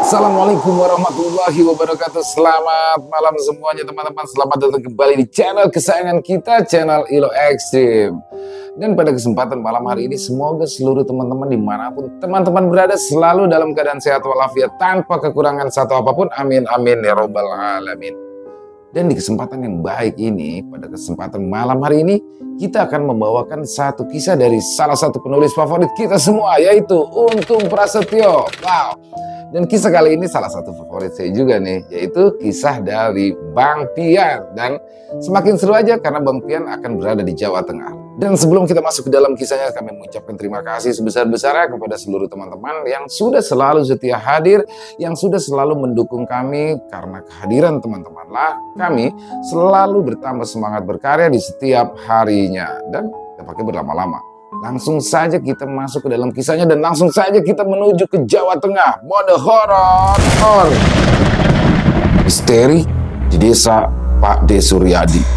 Assalamualaikum warahmatullahi wabarakatuh. Selamat malam semuanya teman-teman. Selamat datang kembali di channel kesayangan kita, channel Ilo Extreme. Dan pada kesempatan malam hari ini, semoga seluruh teman-teman dimanapun teman-teman berada selalu dalam keadaan sehat walafiat tanpa kekurangan satu apapun. Amin amin ya robbal alamin. Dan di kesempatan yang baik ini, pada kesempatan malam hari ini, kita akan membawakan satu kisah dari salah satu penulis favorit kita semua, yaitu Untung Prasetyo. Wow. Dan kisah kali ini salah satu favorit saya juga nih, yaitu kisah dari Bang Pian. Dan semakin seru aja karena Bang Pian akan berada di Jawa Tengah. Dan sebelum kita masuk ke dalam kisahnya, kami mengucapkan terima kasih sebesar-besarnya kepada seluruh teman-teman yang sudah selalu setia hadir, yang sudah selalu mendukung kami. Karena kehadiran teman-teman lah, kami selalu bertambah semangat berkarya di setiap harinya. Dan tidak pakai berlama-lama, langsung saja kita masuk ke dalam kisahnya dan langsung saja kita menuju ke Jawa Tengah. Mode horor. Misteri di desa Pak D. Suryadi.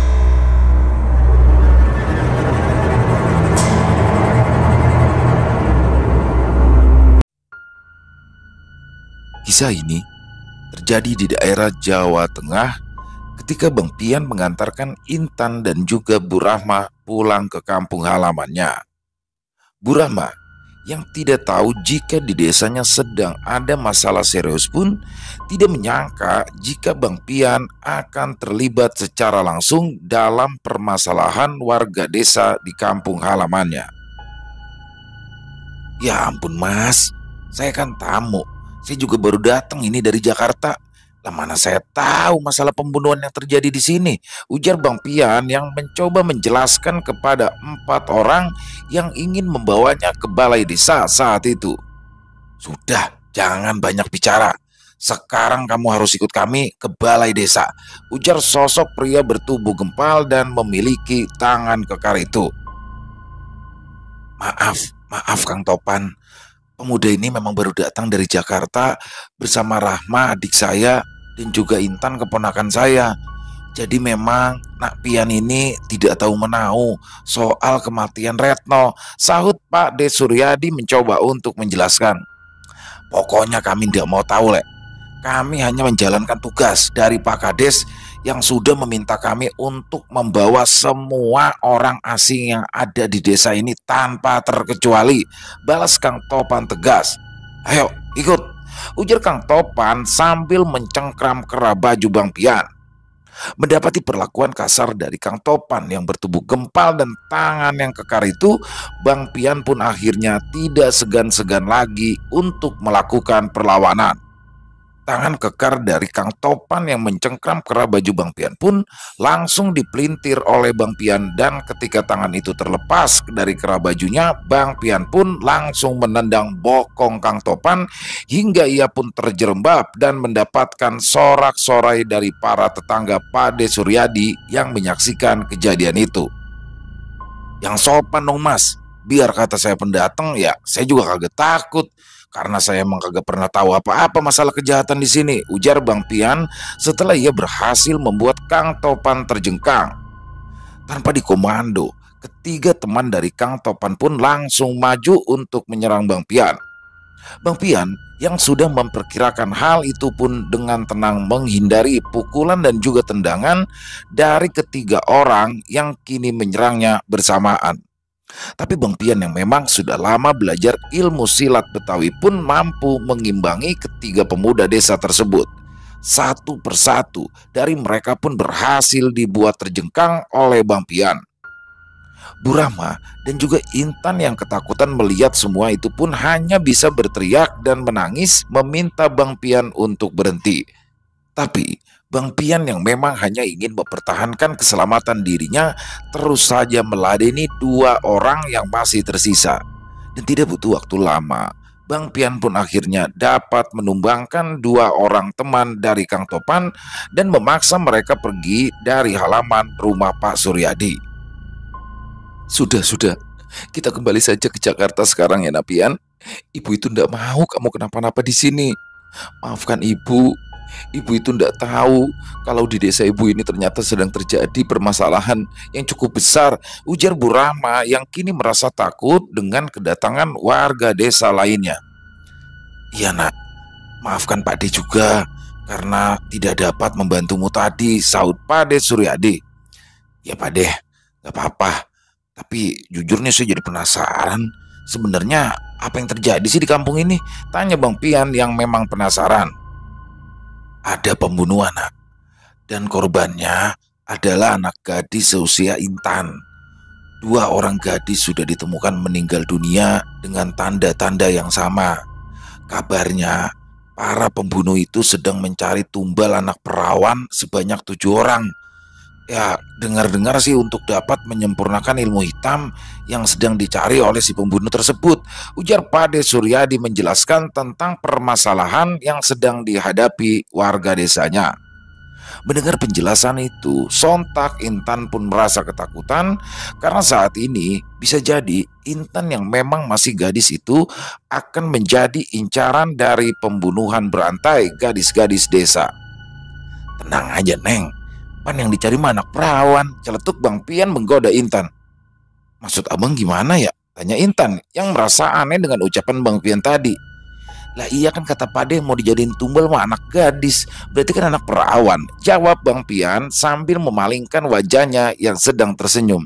Kisah ini terjadi di daerah Jawa Tengah ketika Bang Pian mengantarkan Intan dan juga Bu Rahma pulang ke kampung halamannya. Bu Rahma yang tidak tahu jika di desanya sedang ada masalah serius pun tidak menyangka jika Bang Pian akan terlibat secara langsung dalam permasalahan warga desa di kampung halamannya. Ya ampun mas, saya kan tamu. Saya juga baru datang ini dari Jakarta. Lah mana saya tahu masalah pembunuhan yang terjadi di sini, ujar Bang Pian yang mencoba menjelaskan kepada 4 orang yang ingin membawanya ke balai desa saat itu. Sudah, jangan banyak bicara. Sekarang kamu harus ikut kami ke balai desa, ujar sosok pria bertubuh gempal dan memiliki tangan kekar itu. Maaf Kang Topan. Pemuda ini memang baru datang dari Jakarta bersama Rahma adik saya dan juga Intan keponakan saya. Jadi memang Nak Pian ini tidak tahu menahu soal kematian Retno, sahut Pak D. Suryadi mencoba untuk menjelaskan. Pokoknya kami tidak mau tahu, Lek. Kami hanya menjalankan tugas dari Pak Kades yang sudah meminta kami untuk membawa semua orang asing yang ada di desa ini tanpa terkecuali, balas Kang Topan tegas. Ayo ikut, ujar Kang Topan sambil mencengkram kera baju Bang Pian. Mendapati perlakuan kasar dari Kang Topan yang bertubuh gempal dan tangan yang kekar itu, Bang Pian pun akhirnya tidak segan-segan lagi untuk melakukan perlawanan. Tangan kekar dari Kang Topan yang mencengkram kera baju Bang Pian pun langsung dipelintir oleh Bang Pian, dan ketika tangan itu terlepas dari kera bajunya, Bang Pian pun langsung menendang bokong Kang Topan hingga ia pun terjerembab dan mendapatkan sorak-sorai dari para tetangga Pak D. Suryadi yang menyaksikan kejadian itu. Yang sopan dong mas, biar kata saya pendatang ya saya juga kagak takut. Karena saya emang kagak pernah tahu apa-apa masalah kejahatan di sini, ujar Bang Pian setelah ia berhasil membuat Kang Topan terjengkang. Tanpa dikomando, ketiga teman dari Kang Topan pun langsung maju untuk menyerang Bang Pian. Bang Pian yang sudah memperkirakan hal itu pun dengan tenang menghindari pukulan dan juga tendangan dari ketiga orang yang kini menyerangnya bersamaan. Tapi Bang Pian yang memang sudah lama belajar ilmu silat Betawi pun mampu mengimbangi ketiga pemuda desa tersebut. Satu persatu dari mereka pun berhasil dibuat terjengkang oleh Bang Pian. Bu Rahma dan juga Intan yang ketakutan melihat semua itu pun hanya bisa berteriak dan menangis meminta Bang Pian untuk berhenti. Tapi Bang Pian yang memang hanya ingin mempertahankan keselamatan dirinya terus saja meladeni 2 orang yang masih tersisa. Dan tidak butuh waktu lama, Bang Pian pun akhirnya dapat menumbangkan 2 orang teman dari Kang Topan dan memaksa mereka pergi dari halaman rumah Pak Suryadi. Sudah, kita kembali saja ke Jakarta sekarang ya Nak Pian. Ibu itu tidak mau kamu kenapa-napa di sini. Maafkan ibu. Ibu itu tidak tahu kalau di desa ibu ini ternyata sedang terjadi permasalahan yang cukup besar, ujar Bu Rahma yang kini merasa takut dengan kedatangan warga desa lainnya. Iya nak, Maafkan Pak D juga karena tidak dapat membantumu tadi, sahut Pak D Suryadi. Ya Pak D, gak apa-apa. Tapi jujur nih saya jadi penasaran. Sebenarnya apa yang terjadi sih di kampung ini? Tanya Bang Pian yang memang penasaran. Ada pembunuhan, Nak. Dan korbannya adalah anak gadis seusia Intan. Dua orang gadis sudah ditemukan meninggal dunia dengan tanda-tanda yang sama. Kabarnya para pembunuh itu sedang mencari tumbal anak perawan sebanyak 7 orang. Ya, dengar-dengar sih untuk dapat menyempurnakan ilmu hitam yang sedang dicari oleh si pembunuh tersebut. Ujar Pade Suryadi menjelaskan tentang permasalahan yang sedang dihadapi warga desanya. Mendengar penjelasan itu, sontak Intan pun merasa ketakutan karena saat ini bisa jadi Intan yang memang masih gadis itu akan menjadi incaran dari pembunuhan berantai gadis-gadis desa. Tenang aja Neng, pan yang dicari mah anak perawan, celetuk Bang Pian menggoda Intan. Maksud abang gimana ya? Tanya Intan yang merasa aneh dengan ucapan Bang Pian tadi. Lah iya kan kata Pade mau dijadiin tumbal mah anak gadis, berarti kan anak perawan, jawab Bang Pian sambil memalingkan wajahnya yang sedang tersenyum.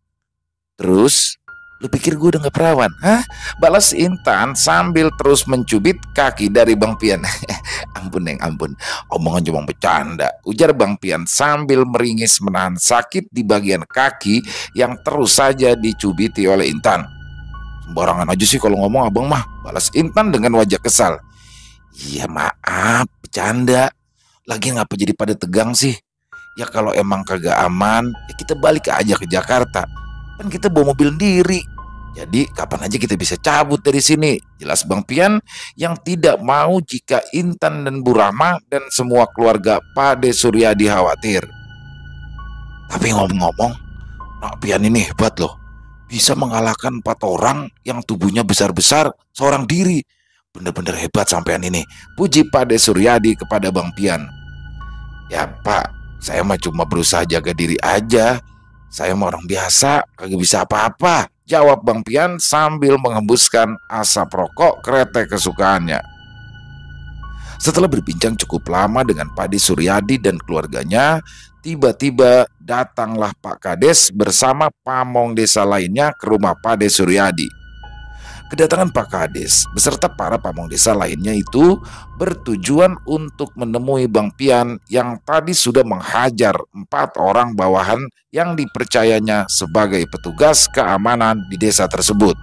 Terus, lu pikir gue udah gak perawan? Hah? Balas Intan sambil terus mencubit kaki dari Bang Pian. Ampun Neng, ampun, omongan cuma bercanda, ujar Bang Pian sambil meringis menahan sakit di bagian kaki yang terus saja dicubiti oleh Intan. Sembarangan aja sih kalau ngomong abang mah, balas Intan dengan wajah kesal. Iya maaf, bercanda. Lagi ngapa jadi pada tegang sih? Ya kalau emang kagak aman, ya kita balik aja ke Jakarta. Kan kita bawa mobil sendiri. Jadi kapan aja kita bisa cabut dari sini. Jelas Bang Pian yang tidak mau jika Intan dan Bu Rahma dan semua keluarga Pade Suryadi khawatir. Tapi ngomong-ngomong, Nak Pian ini hebat loh. Bisa mengalahkan 4 orang yang tubuhnya besar-besar seorang diri. Bener-bener hebat sampean ini, puji Pade Suryadi kepada Bang Pian. Ya Pak, saya mah cuma berusaha jaga diri aja. Saya mah orang biasa, kagak bisa apa-apa, jawab Bang Pian sambil menghembuskan asap rokok kretek kesukaannya. Setelah berbincang cukup lama dengan Pade Suryadi dan keluarganya, tiba-tiba datanglah Pak Kades bersama pamong desa lainnya ke rumah Pade Suryadi. Kedatangan Pak Kades beserta para pamong desa lainnya itu bertujuan untuk menemui Bang Pian yang tadi sudah menghajar 4 orang bawahan yang dipercayanya sebagai petugas keamanan di desa tersebut.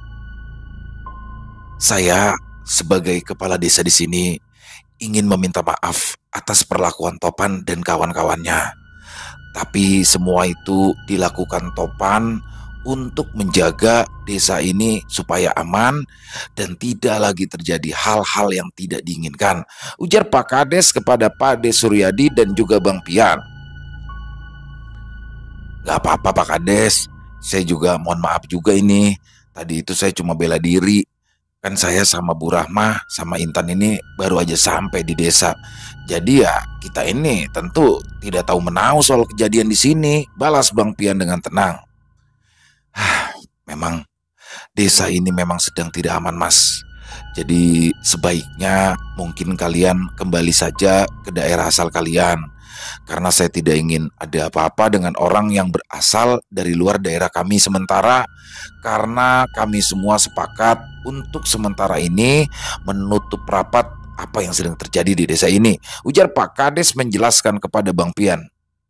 Saya sebagai kepala desa di sini ingin meminta maaf atas perlakuan Topan dan kawan-kawannya. Tapi semua itu dilakukan Topan untuk menjaga desa ini supaya aman dan tidak lagi terjadi hal-hal yang tidak diinginkan, ujar Pak Kades kepada Pade Suryadi dan juga Bang Pian. Gak apa-apa Pak Kades, saya juga mohon maaf juga ini. Tadi itu saya cuma bela diri. Kan saya sama Bu Rahma sama Intan ini baru aja sampai di desa. Jadi ya kita ini tentu tidak tahu menahu soal kejadian di sini, balas Bang Pian dengan tenang. Memang desa ini memang sedang tidak aman Mas. Jadi sebaiknya mungkin kalian kembali saja ke daerah asal kalian. Karena saya tidak ingin ada apa-apa dengan orang yang berasal dari luar daerah kami sementara. Karena kami semua sepakat untuk sementara ini menutup rapat apa yang sedang terjadi di desa ini, ujar Pak Kades menjelaskan kepada Bang Pian.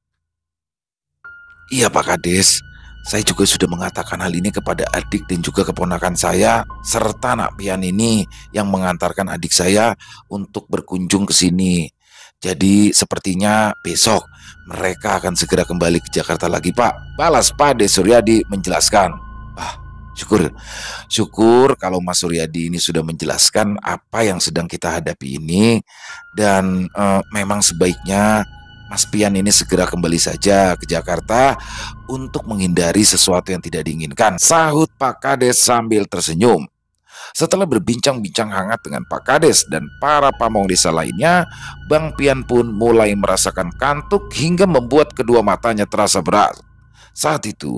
Iya Pak Kades, saya juga sudah mengatakan hal ini kepada adik dan juga keponakan saya serta Nak Pian ini yang mengantarkan adik saya untuk berkunjung ke sini. Jadi sepertinya besok mereka akan segera kembali ke Jakarta lagi Pak, balas Pade Suryadi menjelaskan. Syukur kalau Mas Suryadi ini sudah menjelaskan apa yang sedang kita hadapi ini. Dan memang sebaiknya Mas Pian ini segera kembali saja ke Jakarta untuk menghindari sesuatu yang tidak diinginkan, sahut Pak Kades sambil tersenyum. Setelah berbincang-bincang hangat dengan Pak Kades dan para pamong desa lainnya, Bang Pian pun mulai merasakan kantuk hingga membuat kedua matanya terasa berat. Saat itu,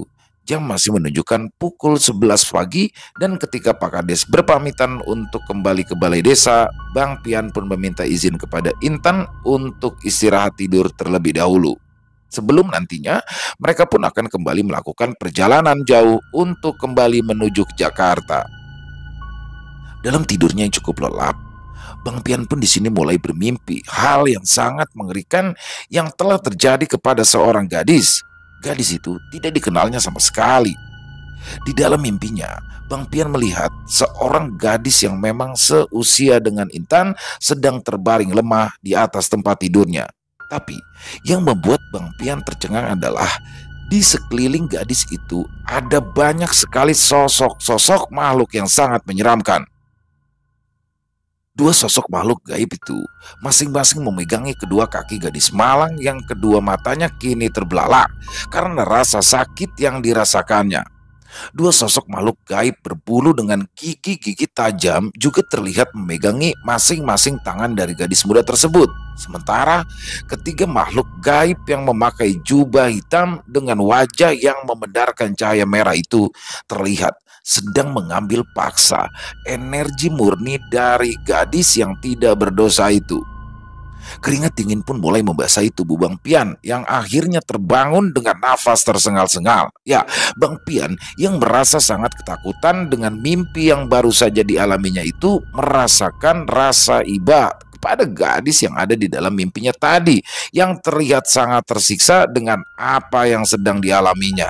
Jam masih menunjukkan pukul 11 pagi dan ketika Pak Kades berpamitan untuk kembali ke balai desa, Bang Pian pun meminta izin kepada Intan untuk istirahat tidur terlebih dahulu. Sebelum nantinya mereka pun akan kembali melakukan perjalanan jauh untuk kembali menuju ke Jakarta. Dalam tidurnya yang cukup lelap, Bang Pian pun di sini mulai bermimpi hal yang sangat mengerikan yang telah terjadi kepada seorang gadis. Gadis itu tidak dikenalnya sama sekali. Di dalam mimpinya, Bang Pian melihat seorang gadis yang memang seusia dengan Intan sedang terbaring lemah di atas tempat tidurnya. Tapi yang membuat Bang Pian tercengang adalah di sekeliling gadis itu ada banyak sekali sosok-sosok makhluk yang sangat menyeramkan. Dua sosok makhluk gaib itu masing-masing memegangi kedua kaki gadis malang yang kedua matanya kini terbelalak karena rasa sakit yang dirasakannya. Dua sosok makhluk gaib berbulu dengan gigi-gigi tajam juga terlihat memegangi masing-masing tangan dari gadis muda tersebut. Sementara ketiga makhluk gaib yang memakai jubah hitam dengan wajah yang memedarkan cahaya merah itu terlihat sedang mengambil paksa energi murni dari gadis yang tidak berdosa itu. Keringat dingin pun mulai membasahi tubuh Bang Pian yang akhirnya terbangun dengan nafas tersengal-sengal. Ya, Bang Pian yang merasa sangat ketakutan dengan mimpi yang baru saja dialaminya itu merasakan rasa iba kepada gadis yang ada di dalam mimpinya tadi yang terlihat sangat tersiksa dengan apa yang sedang dialaminya.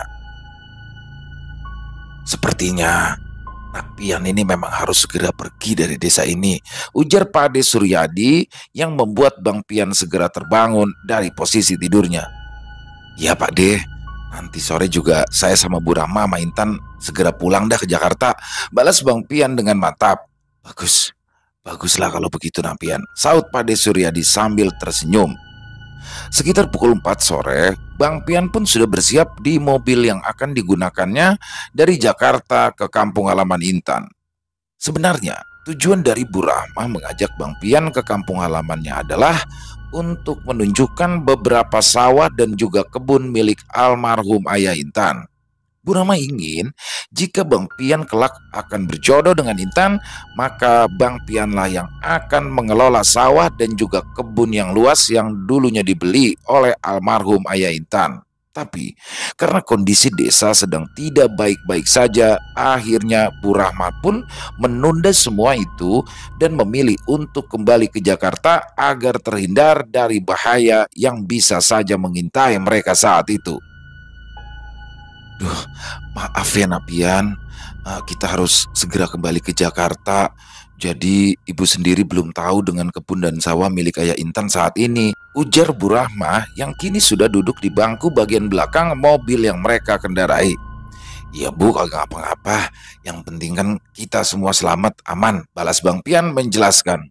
Sepertinya Nak Pian ini memang harus segera pergi dari desa ini, ujar Pade Suryadi yang membuat Bang Pian segera terbangun dari posisi tidurnya. Ya Pak De, nanti sore juga saya sama Bu Rama sama Intan segera pulang dah ke Jakarta, balas Bang Pian dengan mantap. Bagus, baguslah kalau begitu Nak Pian, saut Pade Suryadi sambil tersenyum. Sekitar pukul 4 sore, Bang Pian pun sudah bersiap di mobil yang akan digunakannya dari Jakarta ke kampung halaman Intan. Sebenarnya, tujuan dari Bu Rahmah mengajak Bang Pian ke kampung halamannya adalah untuk menunjukkan beberapa sawah dan juga kebun milik almarhum ayah Intan. Bu Rahmah ingin jika Bang Pian kelak akan berjodoh dengan Intan, maka Bang Pianlah yang akan mengelola sawah dan juga kebun yang luas yang dulunya dibeli oleh almarhum ayah Intan. Tapi karena kondisi desa sedang tidak baik-baik saja, akhirnya Bu Rahmah pun menunda semua itu dan memilih untuk kembali ke Jakarta agar terhindar dari bahaya yang bisa saja mengintai mereka saat itu. Duh, maaf ya Nak Pian, kita harus segera kembali ke Jakarta. Jadi ibu sendiri belum tahu dengan kebun dan sawah milik ayah Intan saat ini, ujar Bu Rahmah yang kini sudah duduk di bangku bagian belakang mobil yang mereka kendarai. Iya Bu, kagak apa-apa, yang penting kan kita semua selamat, aman, balas Bang Pian menjelaskan.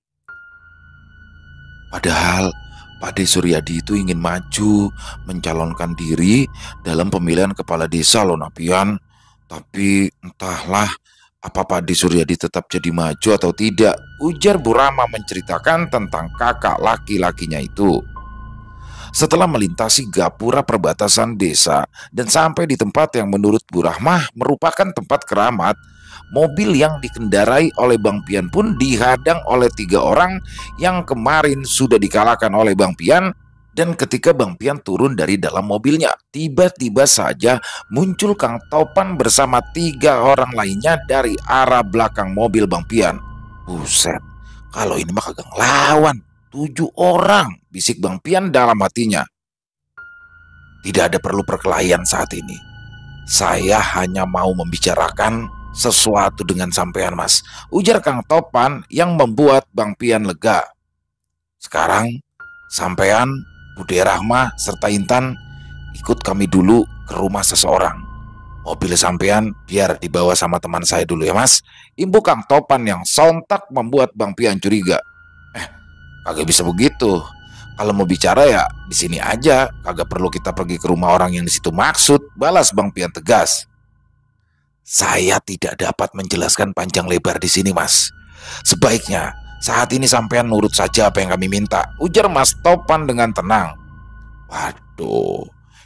Padahal Pade Suryadi itu ingin maju mencalonkan diri dalam pemilihan kepala desa loh Nak Pian. Tapi entahlah apa Pade Suryadi tetap jadi maju atau tidak, ujar Bu Rama menceritakan tentang kakak laki-lakinya itu. Setelah melintasi gapura perbatasan desa dan sampai di tempat yang menurut Bu Rahmah merupakan tempat keramat, mobil yang dikendarai oleh Bang Pian pun dihadang oleh 3 orang yang kemarin sudah dikalahkan oleh Bang Pian. Dan ketika Bang Pian turun dari dalam mobilnya, tiba-tiba saja muncul Kang Topan bersama 3 orang lainnya dari arah belakang mobil Bang Pian. Buset, kalau ini mah kagak ngelawan, 7 orang, bisik Bang Pian dalam hatinya. Tidak ada perlu perkelahian saat ini. Saya hanya mau membicarakan sesuatu dengan sampean Mas, ujar Kang Topan yang membuat Bang Pian lega. Sekarang sampean, Bude Rahma serta Intan ikut kami dulu ke rumah seseorang. Mobil sampean biar dibawa sama teman saya dulu ya Mas, imbu Kang Topan yang sontak membuat Bang Pian curiga. Kagak bisa begitu. Kalau mau bicara ya di sini aja, kagak perlu kita pergi ke rumah orang yang di situ maksud, balas Bang Pian tegas. Saya tidak dapat menjelaskan panjang lebar di sini Mas. Sebaiknya saat ini sampean nurut saja apa yang kami minta, ujar Mas Topan dengan tenang. Waduh,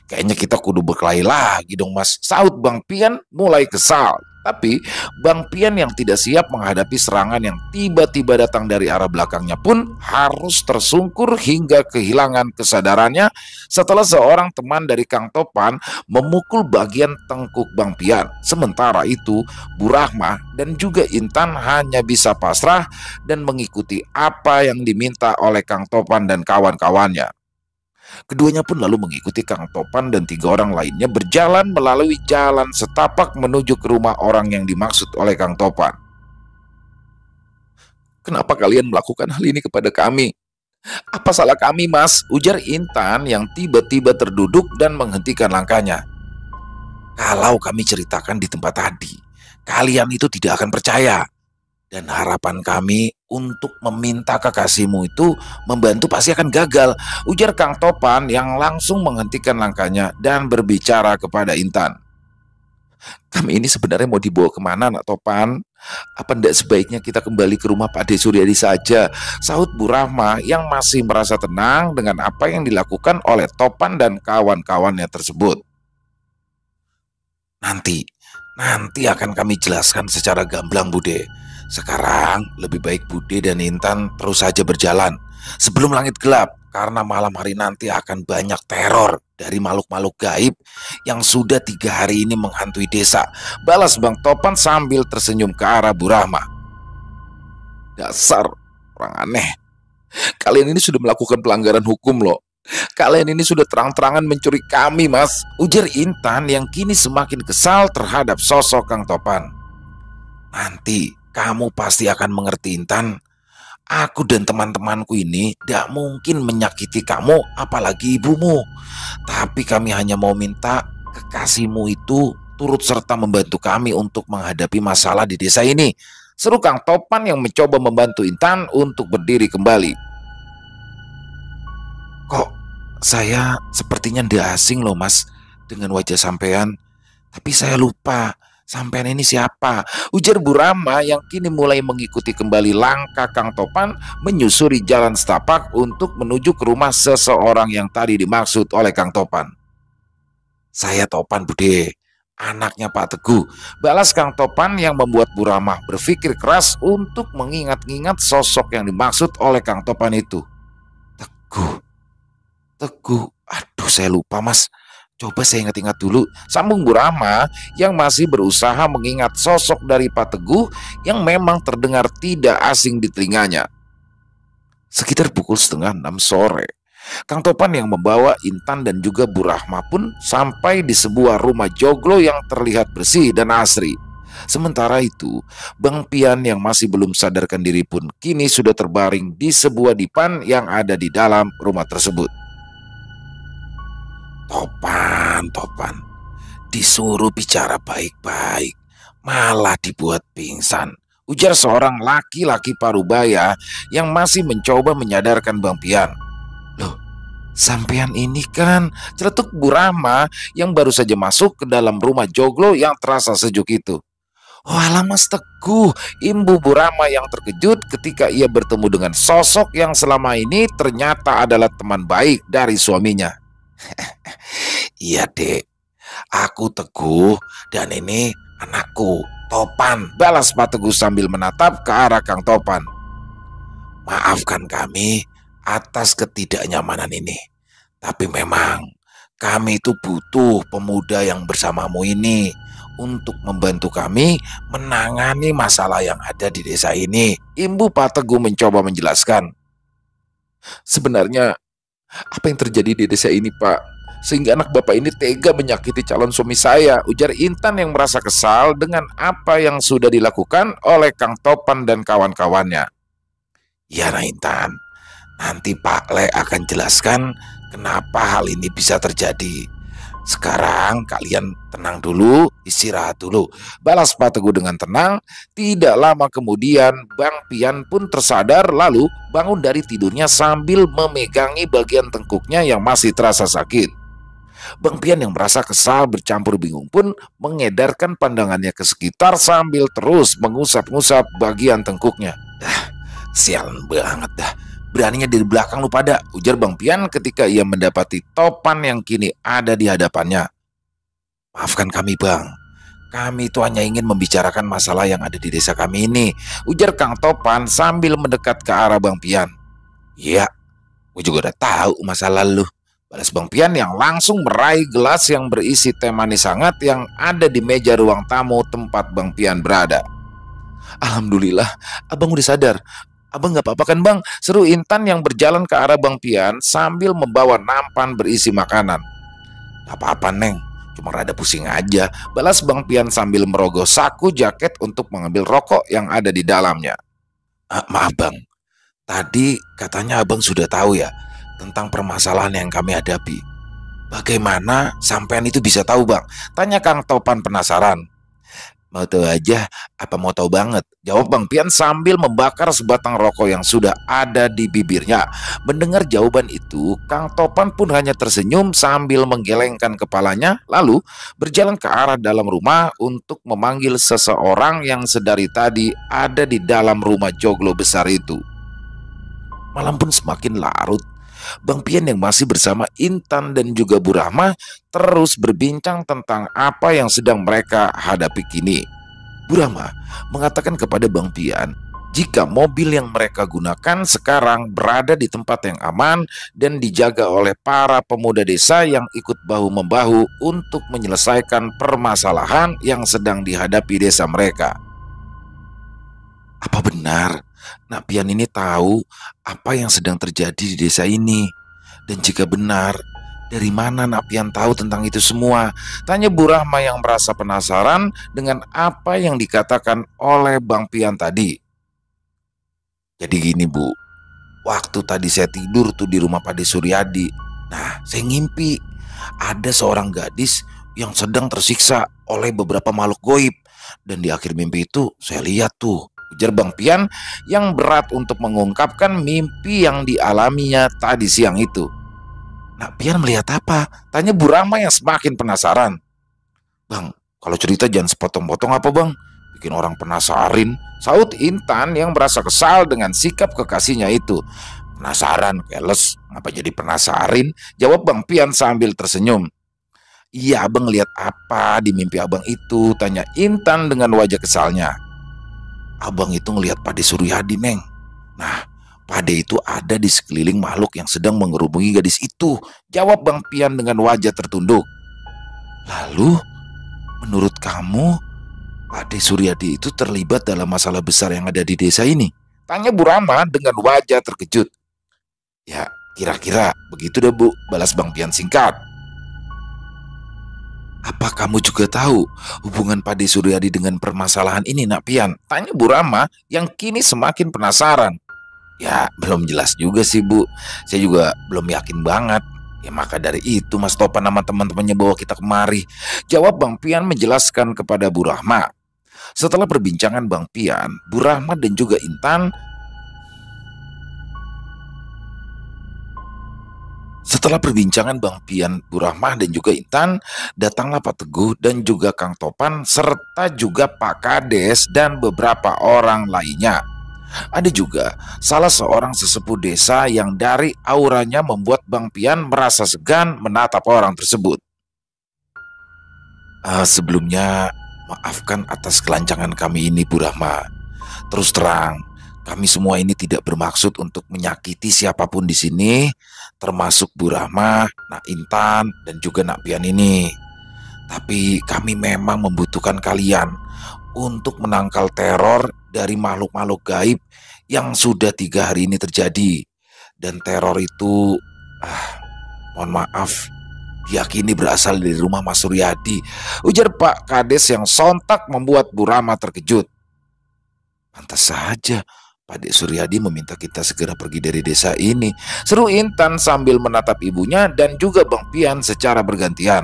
Kayaknya kita kudu berkelahi lagi dong Mas, sahut Bang Pian mulai kesal. Tapi Bang Pian yang tidak siap menghadapi serangan yang tiba-tiba datang dari arah belakangnya pun harus tersungkur hingga kehilangan kesadarannya setelah seorang teman dari Kang Topan memukul bagian tengkuk Bang Pian. Sementara itu Bu Rahma dan juga Intan hanya bisa pasrah dan mengikuti apa yang diminta oleh Kang Topan dan kawan-kawannya. Keduanya pun lalu mengikuti Kang Topan dan 3 orang lainnya berjalan melalui jalan setapak menuju ke rumah orang yang dimaksud oleh Kang Topan. "Kenapa kalian melakukan hal ini kepada kami? Apa salah kami, Mas?" ujar Intan yang tiba-tiba terduduk dan menghentikan langkahnya. "Kalau kami ceritakan di tempat tadi, kalian itu tidak akan percaya. Dan harapan kami untuk meminta kekasihmu itu membantu pasti akan gagal," ujar Kang Topan yang langsung menghentikan langkahnya dan berbicara kepada Intan. "Kami ini sebenarnya mau dibawa kemana, Nak Topan? Apa tidak sebaiknya kita kembali ke rumah Pak De Suryadi saja?" sahut Bu Rahma yang masih merasa tenang dengan apa yang dilakukan oleh Topan dan kawan-kawannya tersebut. Nanti akan kami jelaskan secara gamblang, Bude. Sekarang lebih baik Bude dan Intan terus saja berjalan sebelum langit gelap, karena malam hari nanti akan banyak teror dari makhluk-makhluk gaib yang sudah 3 hari ini menghantui desa, balas Bang Topan sambil tersenyum ke arah Bu Rahma. "Dasar orang aneh. Kalian ini sudah melakukan pelanggaran hukum loh. Kalian ini sudah terang-terangan mencuri kami, Mas," ujar Intan yang kini semakin kesal terhadap sosok Kang Topan. "Nanti kamu pasti akan mengerti, Intan. Aku dan teman-temanku ini tidak mungkin menyakiti kamu, apalagi ibumu. Tapi kami hanya mau minta kekasihmu itu turut serta membantu kami untuk menghadapi masalah di desa ini," seru Kang Topan yang mencoba membantu Intan untuk berdiri kembali. "Kok saya sepertinya tidak asing loh, Mas, dengan wajah sampean. Tapi saya lupa sampean ini siapa," ujar Bu Rama yang kini mulai mengikuti kembali langkah Kang Topan menyusuri jalan setapak untuk menuju ke rumah seseorang yang tadi dimaksud oleh Kang Topan. "Saya Topan, Bude, anaknya Pak Teguh," balas Kang Topan yang membuat Bu Rama berpikir keras untuk mengingat-ingat sosok yang dimaksud oleh Kang Topan itu. Teguh, aduh saya lupa, Mas. Coba saya ingat-ingat dulu, sambung Bu Rama yang masih berusaha mengingat sosok dari Pak Teguh yang memang terdengar tidak asing di telinganya. Sekitar pukul 5:30 sore, Kang Topan yang membawa Intan dan juga Bu Rahma pun sampai di sebuah rumah joglo yang terlihat bersih dan asri. Sementara itu, Bang Pian yang masih belum sadarkan diri pun kini sudah terbaring di sebuah dipan yang ada di dalam rumah tersebut. Topan, disuruh bicara baik-baik, malah dibuat pingsan, ujar seorang laki-laki parubaya yang masih mencoba menyadarkan Bang Pian. "Loh, sampean ini kan," celetuk Bu Rahma yang baru saja masuk ke dalam rumah joglo yang terasa sejuk itu. "Walah Mas Teguh," imbu Bu Rahma yang terkejut ketika ia bertemu dengan sosok yang selama ini ternyata adalah teman baik dari suaminya. "Iya Dek, aku Teguh dan ini anakku Topan," balas Pak Teguh sambil menatap ke arah Kang Topan. "Maafkan kami atas ketidaknyamanan ini, tapi memang kami itu butuh pemuda yang bersamamu ini untuk membantu kami menangani masalah yang ada di desa ini," imbu Pak Teguh mencoba menjelaskan. "Sebenarnya apa yang terjadi di desa ini, Pak, sehingga anak Bapak ini tega menyakiti calon suami saya?" ujar Intan yang merasa kesal dengan apa yang sudah dilakukan oleh Kang Topan dan kawan-kawannya. "Ya nah Intan, nanti Pak Le akan jelaskan kenapa hal ini bisa terjadi. Sekarang kalian tenang dulu, istirahat dulu," balas Pak Teguh dengan tenang. Tidak lama kemudian Bang Pian pun tersadar lalu bangun dari tidurnya sambil memegangi bagian tengkuknya yang masih terasa sakit. Bang Pian yang merasa kesal bercampur bingung pun mengedarkan pandangannya ke sekitar sambil terus mengusap-ngusap bagian tengkuknya. "Dah, sialan banget dah. Beraninya dari belakang lu pada, ujar Bang Pian ketika ia mendapati Topan yang kini ada di hadapannya. Maafkan kami Bang, kami itu hanya ingin membicarakan masalah yang ada di desa kami ini, ujar Kang Topan sambil mendekat ke arah Bang Pian. Iya, gue juga udah tahu masalah lu, balas Bang Pian yang langsung meraih gelas yang berisi teh manis hangat yang ada di meja ruang tamu tempat Bang Pian berada. Alhamdulillah, abang udah sadar. Abang gak apa-apa kan bang? Seru Intan yang berjalan ke arah Bang Pian sambil membawa nampan berisi makanan. Gak apa-apa Neng, cuma rada pusing aja, balas Bang Pian sambil merogoh saku jaket untuk mengambil rokok yang ada di dalamnya. Maaf bang, tadi katanya abang sudah tahu ya tentang permasalahan yang kami hadapi. Bagaimana sampean itu bisa tahu bang? Tanya Kang Topan penasaran. Mau tahu aja, apa mau tahu banget? Jawab Bang Pian sambil membakar sebatang rokok yang sudah ada di bibirnya. Mendengar jawaban itu, Kang Topan pun hanya tersenyum sambil menggelengkan kepalanya, lalu berjalan ke arah dalam rumah untuk memanggil seseorang yang sedari tadi ada di dalam rumah joglo besar itu. Malam pun semakin larut. Bang Pian yang masih bersama Intan dan juga Bu Rahma terus berbincang tentang apa yang sedang mereka hadapi kini. Bu Rahma mengatakan kepada Bang Pian jika mobil yang mereka gunakan sekarang berada di tempat yang aman dan dijaga oleh para pemuda desa yang ikut bahu-membahu untuk menyelesaikan permasalahan yang sedang dihadapi desa mereka. Apa benar Nak Pian ini tahu apa yang sedang terjadi di desa ini? Dan jika benar, dari mana Nak Pian tahu tentang itu semua? Tanya Bu Rahma yang merasa penasaran dengan apa yang dikatakan oleh Bang Pian tadi. Jadi gini Bu, waktu tadi saya tidur tuh di rumah Pade Suryadi. Nah, saya ngimpi ada seorang gadis yang sedang tersiksa oleh beberapa makhluk goib. Dan di akhir mimpi itu saya lihat tuh, ujar Bang Pian yang berat untuk mengungkapkan mimpi yang dialaminya tadi siang itu. Nak Pian melihat apa? Tanya Bu Rahma yang semakin penasaran. Bang, kalau cerita jangan sepotong-potong apa bang? Bikin orang penasarin, saut Intan yang merasa kesal dengan sikap kekasihnya itu. Penasaran, keles, ngapa jadi penasarin? Jawab Bang Pian sambil tersenyum. Iya abang lihat apa di mimpi abang itu? Tanya Intan dengan wajah kesalnya. Abang itu ngelihat Pade Suryadi Neng. Nah, Pade itu ada di sekeliling makhluk yang sedang mengerubungi gadis itu, jawab Bang Pian dengan wajah tertunduk. Lalu, menurut kamu, Pade Suryadi itu terlibat dalam masalah besar yang ada di desa ini? Tanya Bu Rahma dengan wajah terkejut. Ya, kira-kira begitu dah Bu, balas Bang Pian singkat. Apa kamu juga tahu hubungan Pade Suryadi dengan permasalahan ini Nak Pian? Tanya Bu Rahma yang kini semakin penasaran. Ya belum jelas juga sih Bu, saya juga belum yakin banget. Ya maka dari itu Mas Topan sama teman-temannya bawa kita kemari, jawab Bang Pian menjelaskan kepada Bu Rahma. Setelah perbincangan Bang Pian, Bu Rahma dan juga Intan Setelah perbincangan Bang Pian, Bu Rahma dan juga Intan, datanglah Pak Teguh dan juga Kang Topan serta juga Pak Kades dan beberapa orang lainnya. Ada juga salah seorang sesepuh desa yang dari auranya membuat Bang Pian merasa segan menatap orang tersebut. Sebelumnya maafkan atas kelancangan kami ini Bu Rahma. Terus terang, kami semua ini tidak bermaksud untuk menyakiti siapapun di sini, termasuk Bu Rahma, Nak Intan, dan juga Nak Pian ini. Tapi kami memang membutuhkan kalian untuk menangkal teror dari makhluk-makhluk gaib yang sudah 3 hari ini terjadi. Dan teror itu, mohon maaf, diyakini berasal dari rumah Mas Suryadi, ujar Pak Kades yang sontak membuat Bu Rahma terkejut. Pantas saja Pade Suryadi meminta kita segera pergi dari desa ini, seru Intan sambil menatap ibunya dan juga Bang Pian secara bergantian.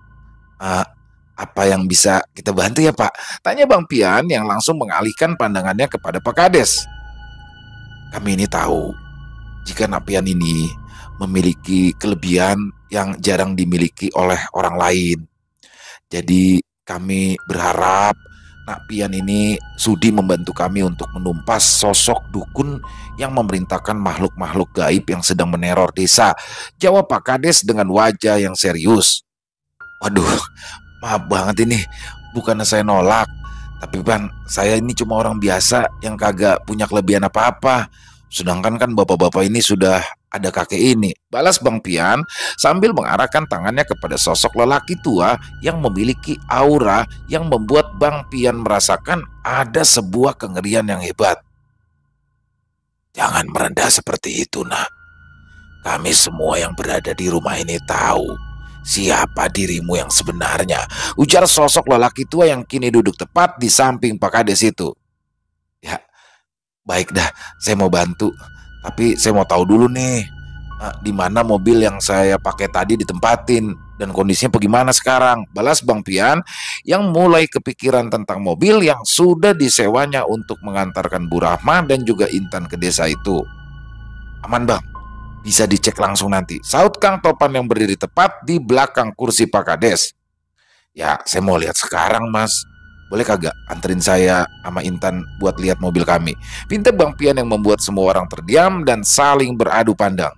Apa yang bisa kita bantu ya Pak? Tanya Bang Pian yang langsung mengalihkan pandangannya kepada Pak Kades. Kami ini tahu jika Nak Pian ini memiliki kelebihan yang jarang dimiliki oleh orang lain. Jadi kami berharap Nak Pian ini sudi membantu kami untuk menumpas sosok dukun yang memerintahkan makhluk-makhluk gaib yang sedang meneror desa, jawab Pak Kades dengan wajah yang serius. Waduh, maaf banget ini, bukannya saya nolak, tapi Pan, saya ini cuma orang biasa yang kagak punya kelebihan apa-apa. Sedangkan kan bapak-bapak ini sudah ada kakek ini, balas Bang Pian sambil mengarahkan tangannya kepada sosok lelaki tua yang memiliki aura yang membuat Bang Pian merasakan ada sebuah kengerian yang hebat. Jangan merendah seperti itu, nak. Kami semua yang berada di rumah ini tahu siapa dirimu yang sebenarnya, ujar sosok lelaki tua yang kini duduk tepat di samping Pak Kades itu. Ya, baik dah, saya mau bantu. Tapi saya mau tahu dulu nih, di mana mobil yang saya pakai tadi ditempatin dan kondisinya bagaimana sekarang, balas Bang Pian yang mulai kepikiran tentang mobil yang sudah disewanya untuk mengantarkan Bu Rahma dan juga Intan ke desa itu. Aman Bang, bisa dicek langsung nanti, saut Kang Topan yang berdiri tepat di belakang kursi Pak Kades. Ya, saya mau lihat sekarang Mas. Boleh kagak anterin saya sama Intan buat lihat mobil kami? Pinta Bang Pian yang membuat semua orang terdiam dan saling beradu pandang.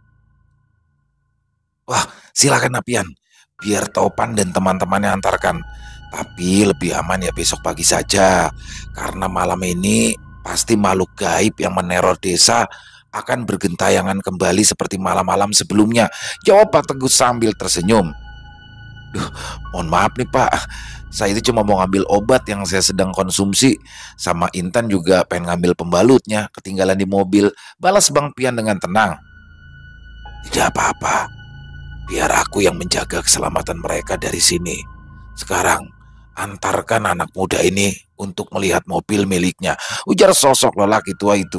Wah, silakan Pian. Biar Topan dan teman-temannya antarkan. Tapi lebih aman ya besok pagi saja. Karena malam ini pasti makhluk gaib yang meneror desa akan bergentayangan kembali seperti malam-malam sebelumnya, jawab Pak Teguh sambil tersenyum. Duh, mohon maaf nih Pak, saya itu cuma mau ngambil obat yang saya sedang konsumsi. Sama Intan juga pengen ngambil pembalutnya, ketinggalan di mobil, balas Bang Pian dengan tenang. Tidak apa-apa, biar aku yang menjaga keselamatan mereka dari sini. Sekarang, antarkan anak muda ini untuk melihat mobil miliknya, ujar sosok lelaki tua itu.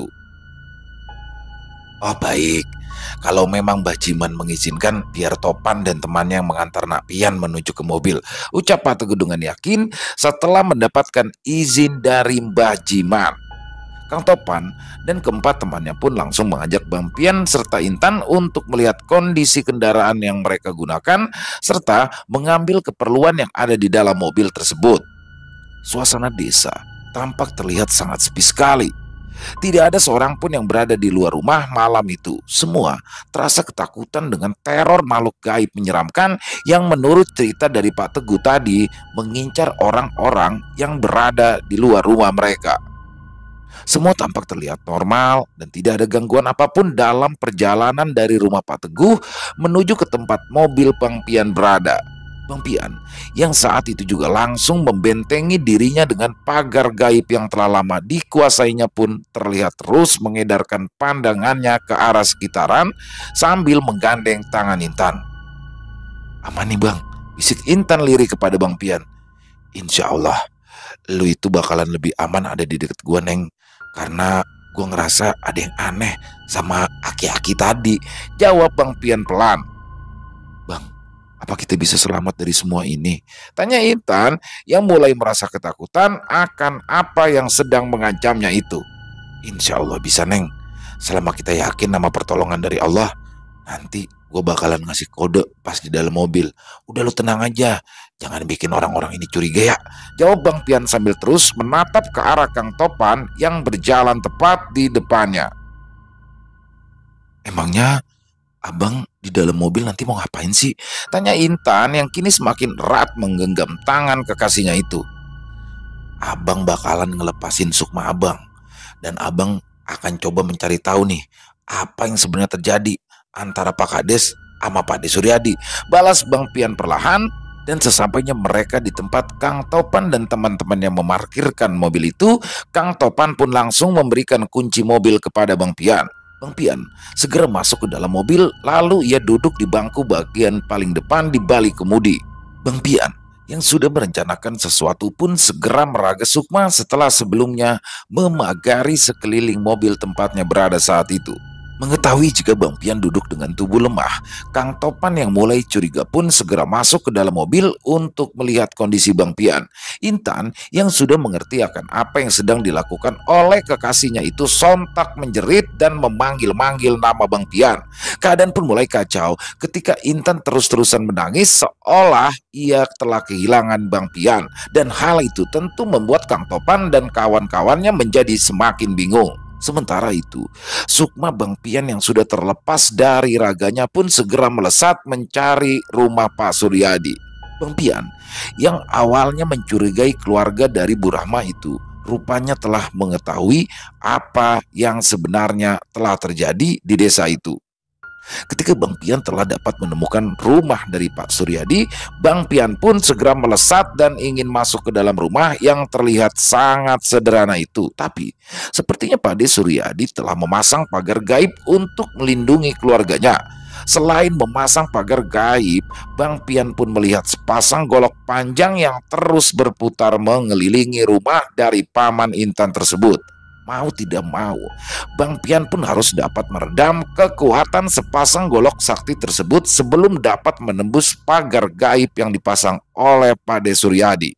Oh baik, kalau memang Mbah Jiman mengizinkan, biar Topan dan temannya yang mengantar Nak Pian menuju ke mobil, ucap Pak Teguh dengan yakin setelah mendapatkan izin dari Mbah Jiman. Kang Topan dan keempat temannya pun langsung mengajak Bang Pian serta Intan untuk melihat kondisi kendaraan yang mereka gunakan serta mengambil keperluan yang ada di dalam mobil tersebut. Suasana desa tampak terlihat sangat sepi sekali. Tidak ada seorang pun yang berada di luar rumah malam itu. Semua terasa ketakutan dengan teror makhluk gaib menyeramkan yang menurut cerita dari Pak Teguh tadi mengincar orang-orang yang berada di luar rumah mereka. Semua tampak terlihat normal dan tidak ada gangguan apapun dalam perjalanan dari rumah Pak Teguh menuju ke tempat mobil Bang Pian berada. Bang Pian yang saat itu juga langsung membentengi dirinya dengan pagar gaib yang telah lama dikuasainya pun terlihat terus mengedarkan pandangannya ke arah sekitaran sambil menggandeng tangan Intan. Aman nih Bang, bisik Intan lirih kepada Bang Pian. Insya Allah, lu itu bakalan lebih aman ada di deket gua Neng. Karena gua ngerasa ada yang aneh sama aki-aki tadi, jawab Bang Pian pelan. Bang, apa kita bisa selamat dari semua ini? Tanya Intan yang mulai merasa ketakutan akan apa yang sedang mengancamnya itu. Insya Allah bisa Neng. Selama kita yakin nama pertolongan dari Allah, nanti gue bakalan ngasih kode pas di dalam mobil. Udah lu tenang aja, jangan bikin orang-orang ini curiga ya, jawab Bang Pian sambil terus menatap ke arah Kang Topan yang berjalan tepat di depannya. Emangnya Abang di dalam mobil nanti mau ngapain sih? Tanya Intan yang kini semakin erat menggenggam tangan kekasihnya itu. Abang bakalan ngelepasin sukma abang. Dan abang akan coba mencari tahu nih apa yang sebenarnya terjadi antara Pak Kades sama Pak De Suryadi, balas Bang Pian perlahan. Dan sesampainya mereka di tempat Kang Topan dan teman-temannya memarkirkan mobil itu, Kang Topan pun langsung memberikan kunci mobil kepada Bang Pian. Bang Pian segera masuk ke dalam mobil, lalu ia duduk di bangku bagian paling depan di balik kemudi. Bang Pian yang sudah merencanakan sesuatu pun segera meraga sukma setelah sebelumnya memagari sekeliling mobil tempatnya berada saat itu. Mengetahui jika Bang Pian duduk dengan tubuh lemah, Kang Topan yang mulai curiga pun segera masuk ke dalam mobil untuk melihat kondisi Bang Pian. Intan yang sudah mengerti akan apa yang sedang dilakukan oleh kekasihnya itu sontak menjerit dan memanggil-manggil nama Bang Pian. Keadaan pun mulai kacau ketika Intan terus-terusan menangis seolah ia telah kehilangan Bang Pian. Dan hal itu tentu membuat Kang Topan dan kawan-kawannya menjadi semakin bingung. Sementara itu, Sukma Bang Pian yang sudah terlepas dari raganya pun segera melesat mencari rumah Pak Suryadi. Bang Pian yang awalnya mencurigai keluarga dari Bu Rahma itu rupanya telah mengetahui apa yang sebenarnya telah terjadi di desa itu. Ketika Bang Pian telah dapat menemukan rumah dari Pak Suryadi, Bang Pian pun segera melesat dan ingin masuk ke dalam rumah yang terlihat sangat sederhana itu. Tapi sepertinya Pak De Suryadi telah memasang pagar gaib untuk melindungi keluarganya. Selain memasang pagar gaib, Bang Pian pun melihat sepasang golok panjang yang terus berputar mengelilingi rumah dari Paman Intan tersebut. Mau tidak mau, Bang Pian pun harus dapat meredam kekuatan sepasang golok sakti tersebut sebelum dapat menembus pagar gaib yang dipasang oleh Pak De Suryadi.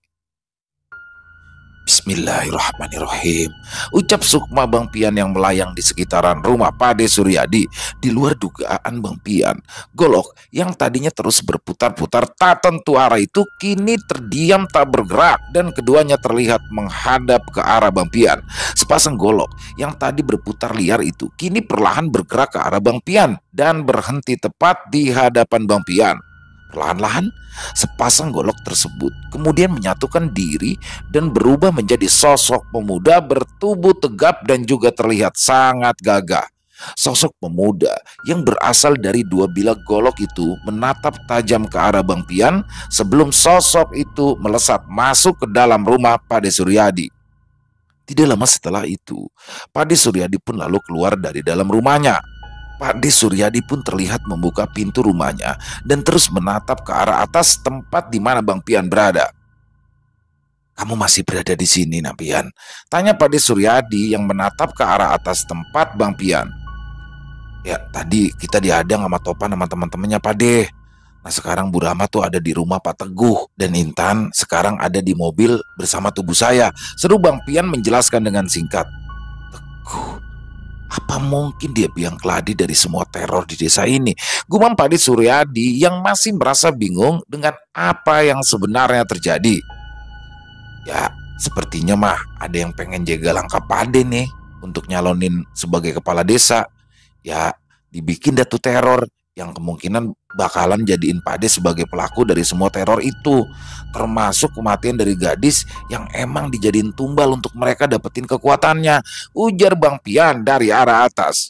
Bismillahirrahmanirrahim, ucap Sukma Bang Pian yang melayang di sekitaran rumah Pak De Suryadi. Di luar dugaan Bang Pian, golok yang tadinya terus berputar-putar tak tentu arah itu kini terdiam tak bergerak dan keduanya terlihat menghadap ke arah Bang Pian. Sepasang golok yang tadi berputar liar itu kini perlahan bergerak ke arah Bang Pian dan berhenti tepat di hadapan Bang Pian. Perlahan-lahan, sepasang golok tersebut kemudian menyatukan diri dan berubah menjadi sosok pemuda bertubuh tegap dan juga terlihat sangat gagah. Sosok pemuda yang berasal dari dua bilah golok itu menatap tajam ke arah Bang Pian sebelum sosok itu melesat masuk ke dalam rumah Pak De Suryadi. Tidak lama setelah itu, Pak De Suryadi pun lalu keluar dari dalam rumahnya. Pak De Suryadi pun terlihat membuka pintu rumahnya dan terus menatap ke arah atas tempat di mana Bang Pian berada. "Kamu masih berada di sini, Nak Pian?" tanya Pak De Suryadi yang menatap ke arah atas tempat Bang Pian. "Ya, tadi kita dihadang sama Topan sama teman-temannya, Pak De. Nah, sekarang Bu Rahma tuh ada di rumah Pak Teguh dan Intan sekarang ada di mobil bersama tubuh saya," seru Bang Pian menjelaskan dengan singkat. "Teguh? Apa mungkin dia biang keladi dari semua teror di desa ini?" gumam Pak De Suryadi yang masih merasa bingung dengan apa yang sebenarnya terjadi. "Ya, sepertinya mah ada yang pengen jaga langkah Pak De nih untuk nyalonin sebagai kepala desa. Ya, dibikin dah tuh teror yang kemungkinan bakalan jadiin Pak De sebagai pelaku dari semua teror itu, termasuk kematian dari gadis yang emang dijadiin tumbal untuk mereka dapetin kekuatannya," ujar Bang Pian dari arah atas.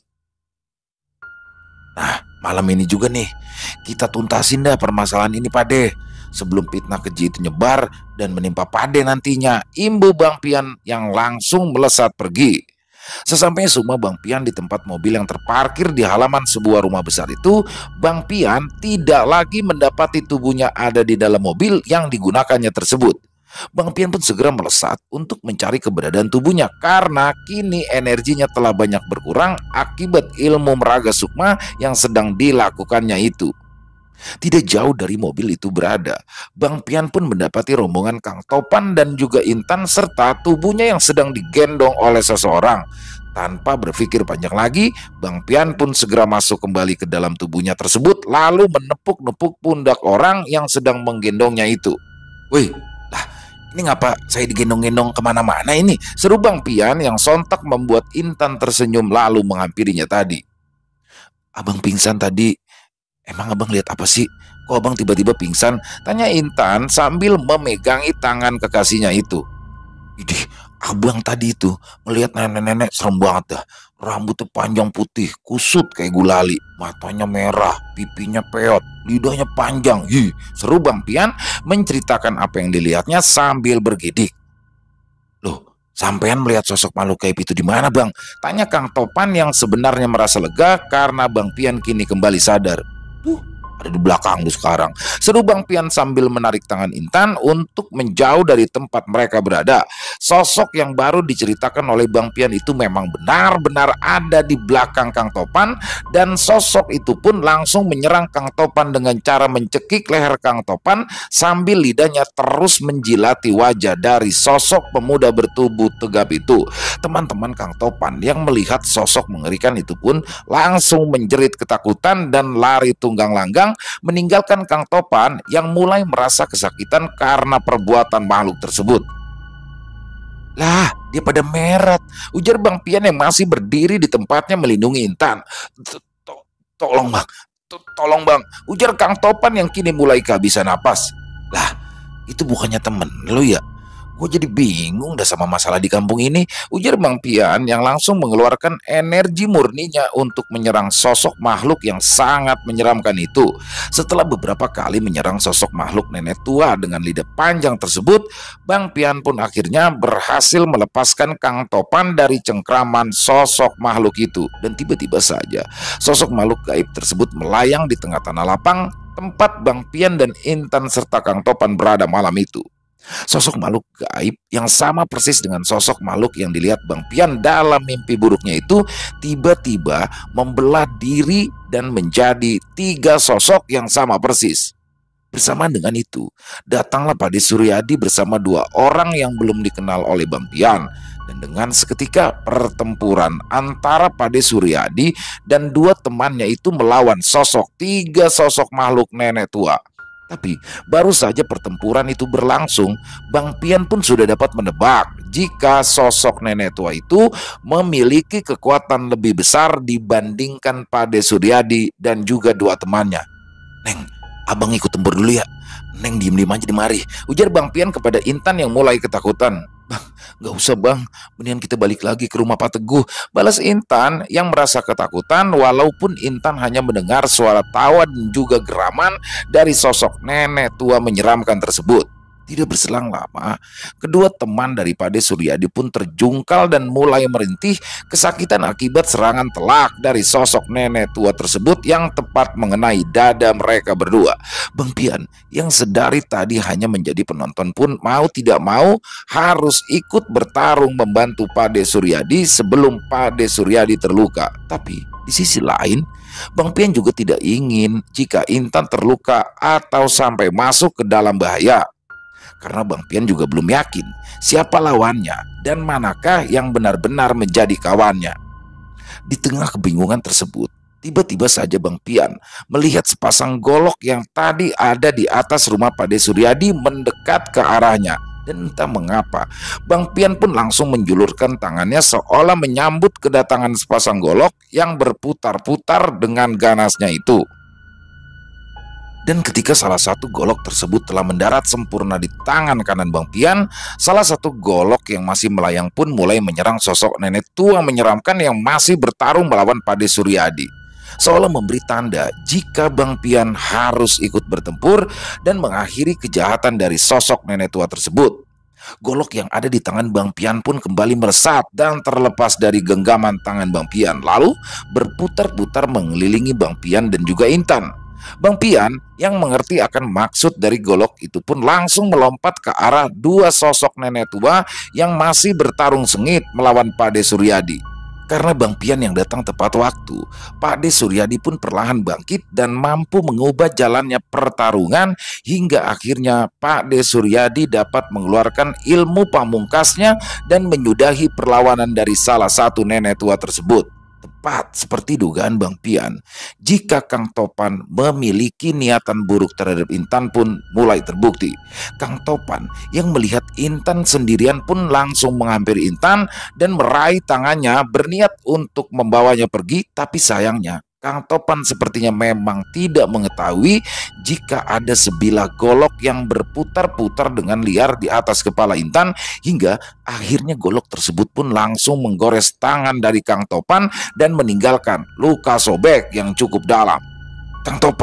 "Nah, malam ini juga nih kita tuntasin dah permasalahan ini, Pak De, sebelum fitnah keji itu nyebar dan menimpa Pak De nantinya," imbu Bang Pian yang langsung melesat pergi. Sesampainya semua Bang Pian di tempat mobil yang terparkir di halaman sebuah rumah besar itu, Bang Pian tidak lagi mendapati tubuhnya ada di dalam mobil yang digunakannya tersebut. Bang Pian pun segera melesat untuk mencari keberadaan tubuhnya karena kini energinya telah banyak berkurang akibat ilmu meraga Sukma yang sedang dilakukannya itu. Tidak jauh dari mobil itu berada, Bang Pian pun mendapati rombongan Kang Topan dan juga Intan serta tubuhnya yang sedang digendong oleh seseorang. Tanpa berpikir panjang lagi, Bang Pian pun segera masuk kembali ke dalam tubuhnya tersebut lalu menepuk-nepuk pundak orang yang sedang menggendongnya itu. "Wih, lah ini ngapa saya digendong-gendong kemana-mana ini?" seru Bang Pian yang sontak membuat Intan tersenyum lalu menghampirinya tadi. "Abang pingsan tadi. Emang abang lihat apa sih? Kok abang tiba-tiba pingsan?" tanya Intan sambil memegangi tangan kekasihnya itu. "Idih, abang tadi itu melihat nenek-nenek serem banget dah. Rambutnya panjang putih, kusut kayak gulali, matanya merah, pipinya peot, lidahnya panjang." Hi, seru Bang Pian menceritakan apa yang dilihatnya sambil bergidik. "Loh, sampean melihat sosok makhluk gaib itu di mana, Bang?" tanya Kang Topan yang sebenarnya merasa lega karena Bang Pian kini kembali sadar. "Tuh, ada di belakang lu sekarang, seru Bang Pian sambil menarik tangan Intan untuk menjauh dari tempat mereka berada. Sosok yang baru diceritakan oleh Bang Pian itu memang benar-benar ada di belakang Kang Topan, dan sosok itu pun langsung menyerang Kang Topan dengan cara mencekik leher Kang Topan sambil lidahnya terus menjilati wajah dari sosok pemuda bertubuh tegap itu. Teman-teman Kang Topan yang melihat sosok mengerikan itu pun langsung menjerit ketakutan dan lari tunggang langgang meninggalkan Kang Topan yang mulai merasa kesakitan karena perbuatan makhluk tersebut. Lah, dia pada meret, ujar Bang Pian yang masih berdiri di tempatnya melindungi Intan. Tolong Bang, tolong Bang, ujar Kang Topan yang kini mulai kehabisan napas. Lah, itu bukannya temen lu ya? Gue jadi bingung dah sama masalah di kampung ini, ujar Bang Pian yang langsung mengeluarkan energi murninya untuk menyerang sosok makhluk yang sangat menyeramkan itu. Setelah beberapa kali menyerang sosok makhluk nenek tua dengan lidah panjang tersebut, Bang Pian pun akhirnya berhasil melepaskan Kang Topan dari cengkraman sosok makhluk itu. Dan tiba-tiba saja sosok makhluk gaib tersebut melayang di tengah tanah lapang tempat Bang Pian dan Intan serta Kang Topan berada malam itu. Sosok makhluk gaib yang sama persis dengan sosok makhluk yang dilihat Bang Pian dalam mimpi buruknya itu tiba-tiba membelah diri dan menjadi 3 sosok yang sama persis. Bersamaan dengan itu, datanglah Pade Suryadi bersama 2 orang yang belum dikenal oleh Bang Pian. Dan dengan seketika pertempuran antara Pade Suryadi dan 2 temannya itu melawan 3 sosok makhluk nenek tua. Tapi baru saja pertempuran itu berlangsung, Bang Pian pun sudah dapat menebak jika sosok nenek tua itu memiliki kekuatan lebih besar dibandingkan Pade Suryadi dan juga 2 temannya. Neng, abang ikut tempur dulu ya. Neng diem-diem aja di mari, ujar Bang Pian kepada Intan yang mulai ketakutan. Bang, gak usah bang, mendingan kita balik lagi ke rumah Pak Teguh, balas Intan yang merasa ketakutan walaupun Intan hanya mendengar suara tawa dan juga geraman dari sosok nenek tua menyeramkan tersebut. Tidak berselang lama, kedua teman dari Pade Suryadi pun terjungkal dan mulai merintih kesakitan akibat serangan telak dari sosok nenek tua tersebut yang tepat mengenai dada mereka berdua. Bang Pian yang sedari tadi hanya menjadi penonton pun mau tidak mau harus ikut bertarung membantu Pade Suryadi sebelum Pade Suryadi terluka. Tapi di sisi lain, Bang Pian juga tidak ingin jika Intan terluka atau sampai masuk ke dalam bahaya. Karena Bang Pian juga belum yakin siapa lawannya dan manakah yang benar-benar menjadi kawannya. Di tengah kebingungan tersebut, tiba-tiba saja Bang Pian melihat sepasang golok yang tadi ada di atas rumah Pade Suryadi mendekat ke arahnya. Dan entah mengapa, Bang Pian pun langsung menjulurkan tangannya seolah menyambut kedatangan sepasang golok yang berputar-putar dengan ganasnya itu. Dan ketika salah satu golok tersebut telah mendarat sempurna di tangan kanan Bang Pian, salah satu golok yang masih melayang pun mulai menyerang sosok nenek tua menyeramkan yang masih bertarung melawan Pade Suryadi. Seolah memberi tanda jika Bang Pian harus ikut bertempur dan mengakhiri kejahatan dari sosok nenek tua tersebut. Golok yang ada di tangan Bang Pian pun kembali meresap dan terlepas dari genggaman tangan Bang Pian, lalu berputar-putar mengelilingi Bang Pian dan juga Intan. Bang Pian yang mengerti akan maksud dari golok itu pun langsung melompat ke arah 2 sosok nenek tua yang masih bertarung sengit melawan Pade Suryadi. Karena Bang Pian yang datang tepat waktu, Pade Suryadi pun perlahan bangkit dan mampu mengubah jalannya pertarungan hingga akhirnya Pade Suryadi dapat mengeluarkan ilmu pamungkasnya dan menyudahi perlawanan dari salah satu nenek tua tersebut. Tepat seperti dugaan Bang Pian, jika Kang Topan memiliki niatan buruk terhadap Intan pun mulai terbukti. Kang Topan yang melihat Intan sendirian pun langsung menghampiri Intan dan meraih tangannya berniat untuk membawanya pergi. Tapi sayangnya Kang Topan sepertinya memang tidak mengetahui jika ada sebilah golok yang berputar-putar dengan liar di atas kepala Intan, hingga akhirnya golok tersebut pun langsung menggores tangan dari Kang Topan dan meninggalkan luka sobek yang cukup dalam. Kang Topan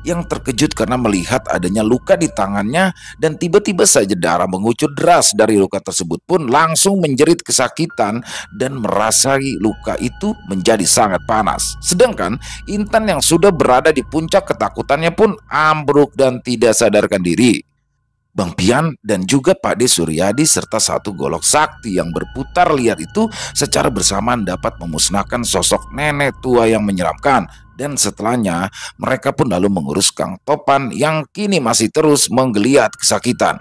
yang terkejut karena melihat adanya luka di tangannya dan tiba-tiba saja darah mengucur deras dari luka tersebut pun langsung menjerit kesakitan dan merasai luka itu menjadi sangat panas. Sedangkan Intan yang sudah berada di puncak ketakutannya pun ambruk dan tidak sadarkan diri. Bang Pian dan juga Pak De Suryadi serta satu golok sakti yang berputar liar itu secara bersamaan dapat memusnahkan sosok nenek tua yang menyeramkan. Dan setelahnya mereka pun lalu mengurus Kang Topan yang kini masih terus menggeliat kesakitan.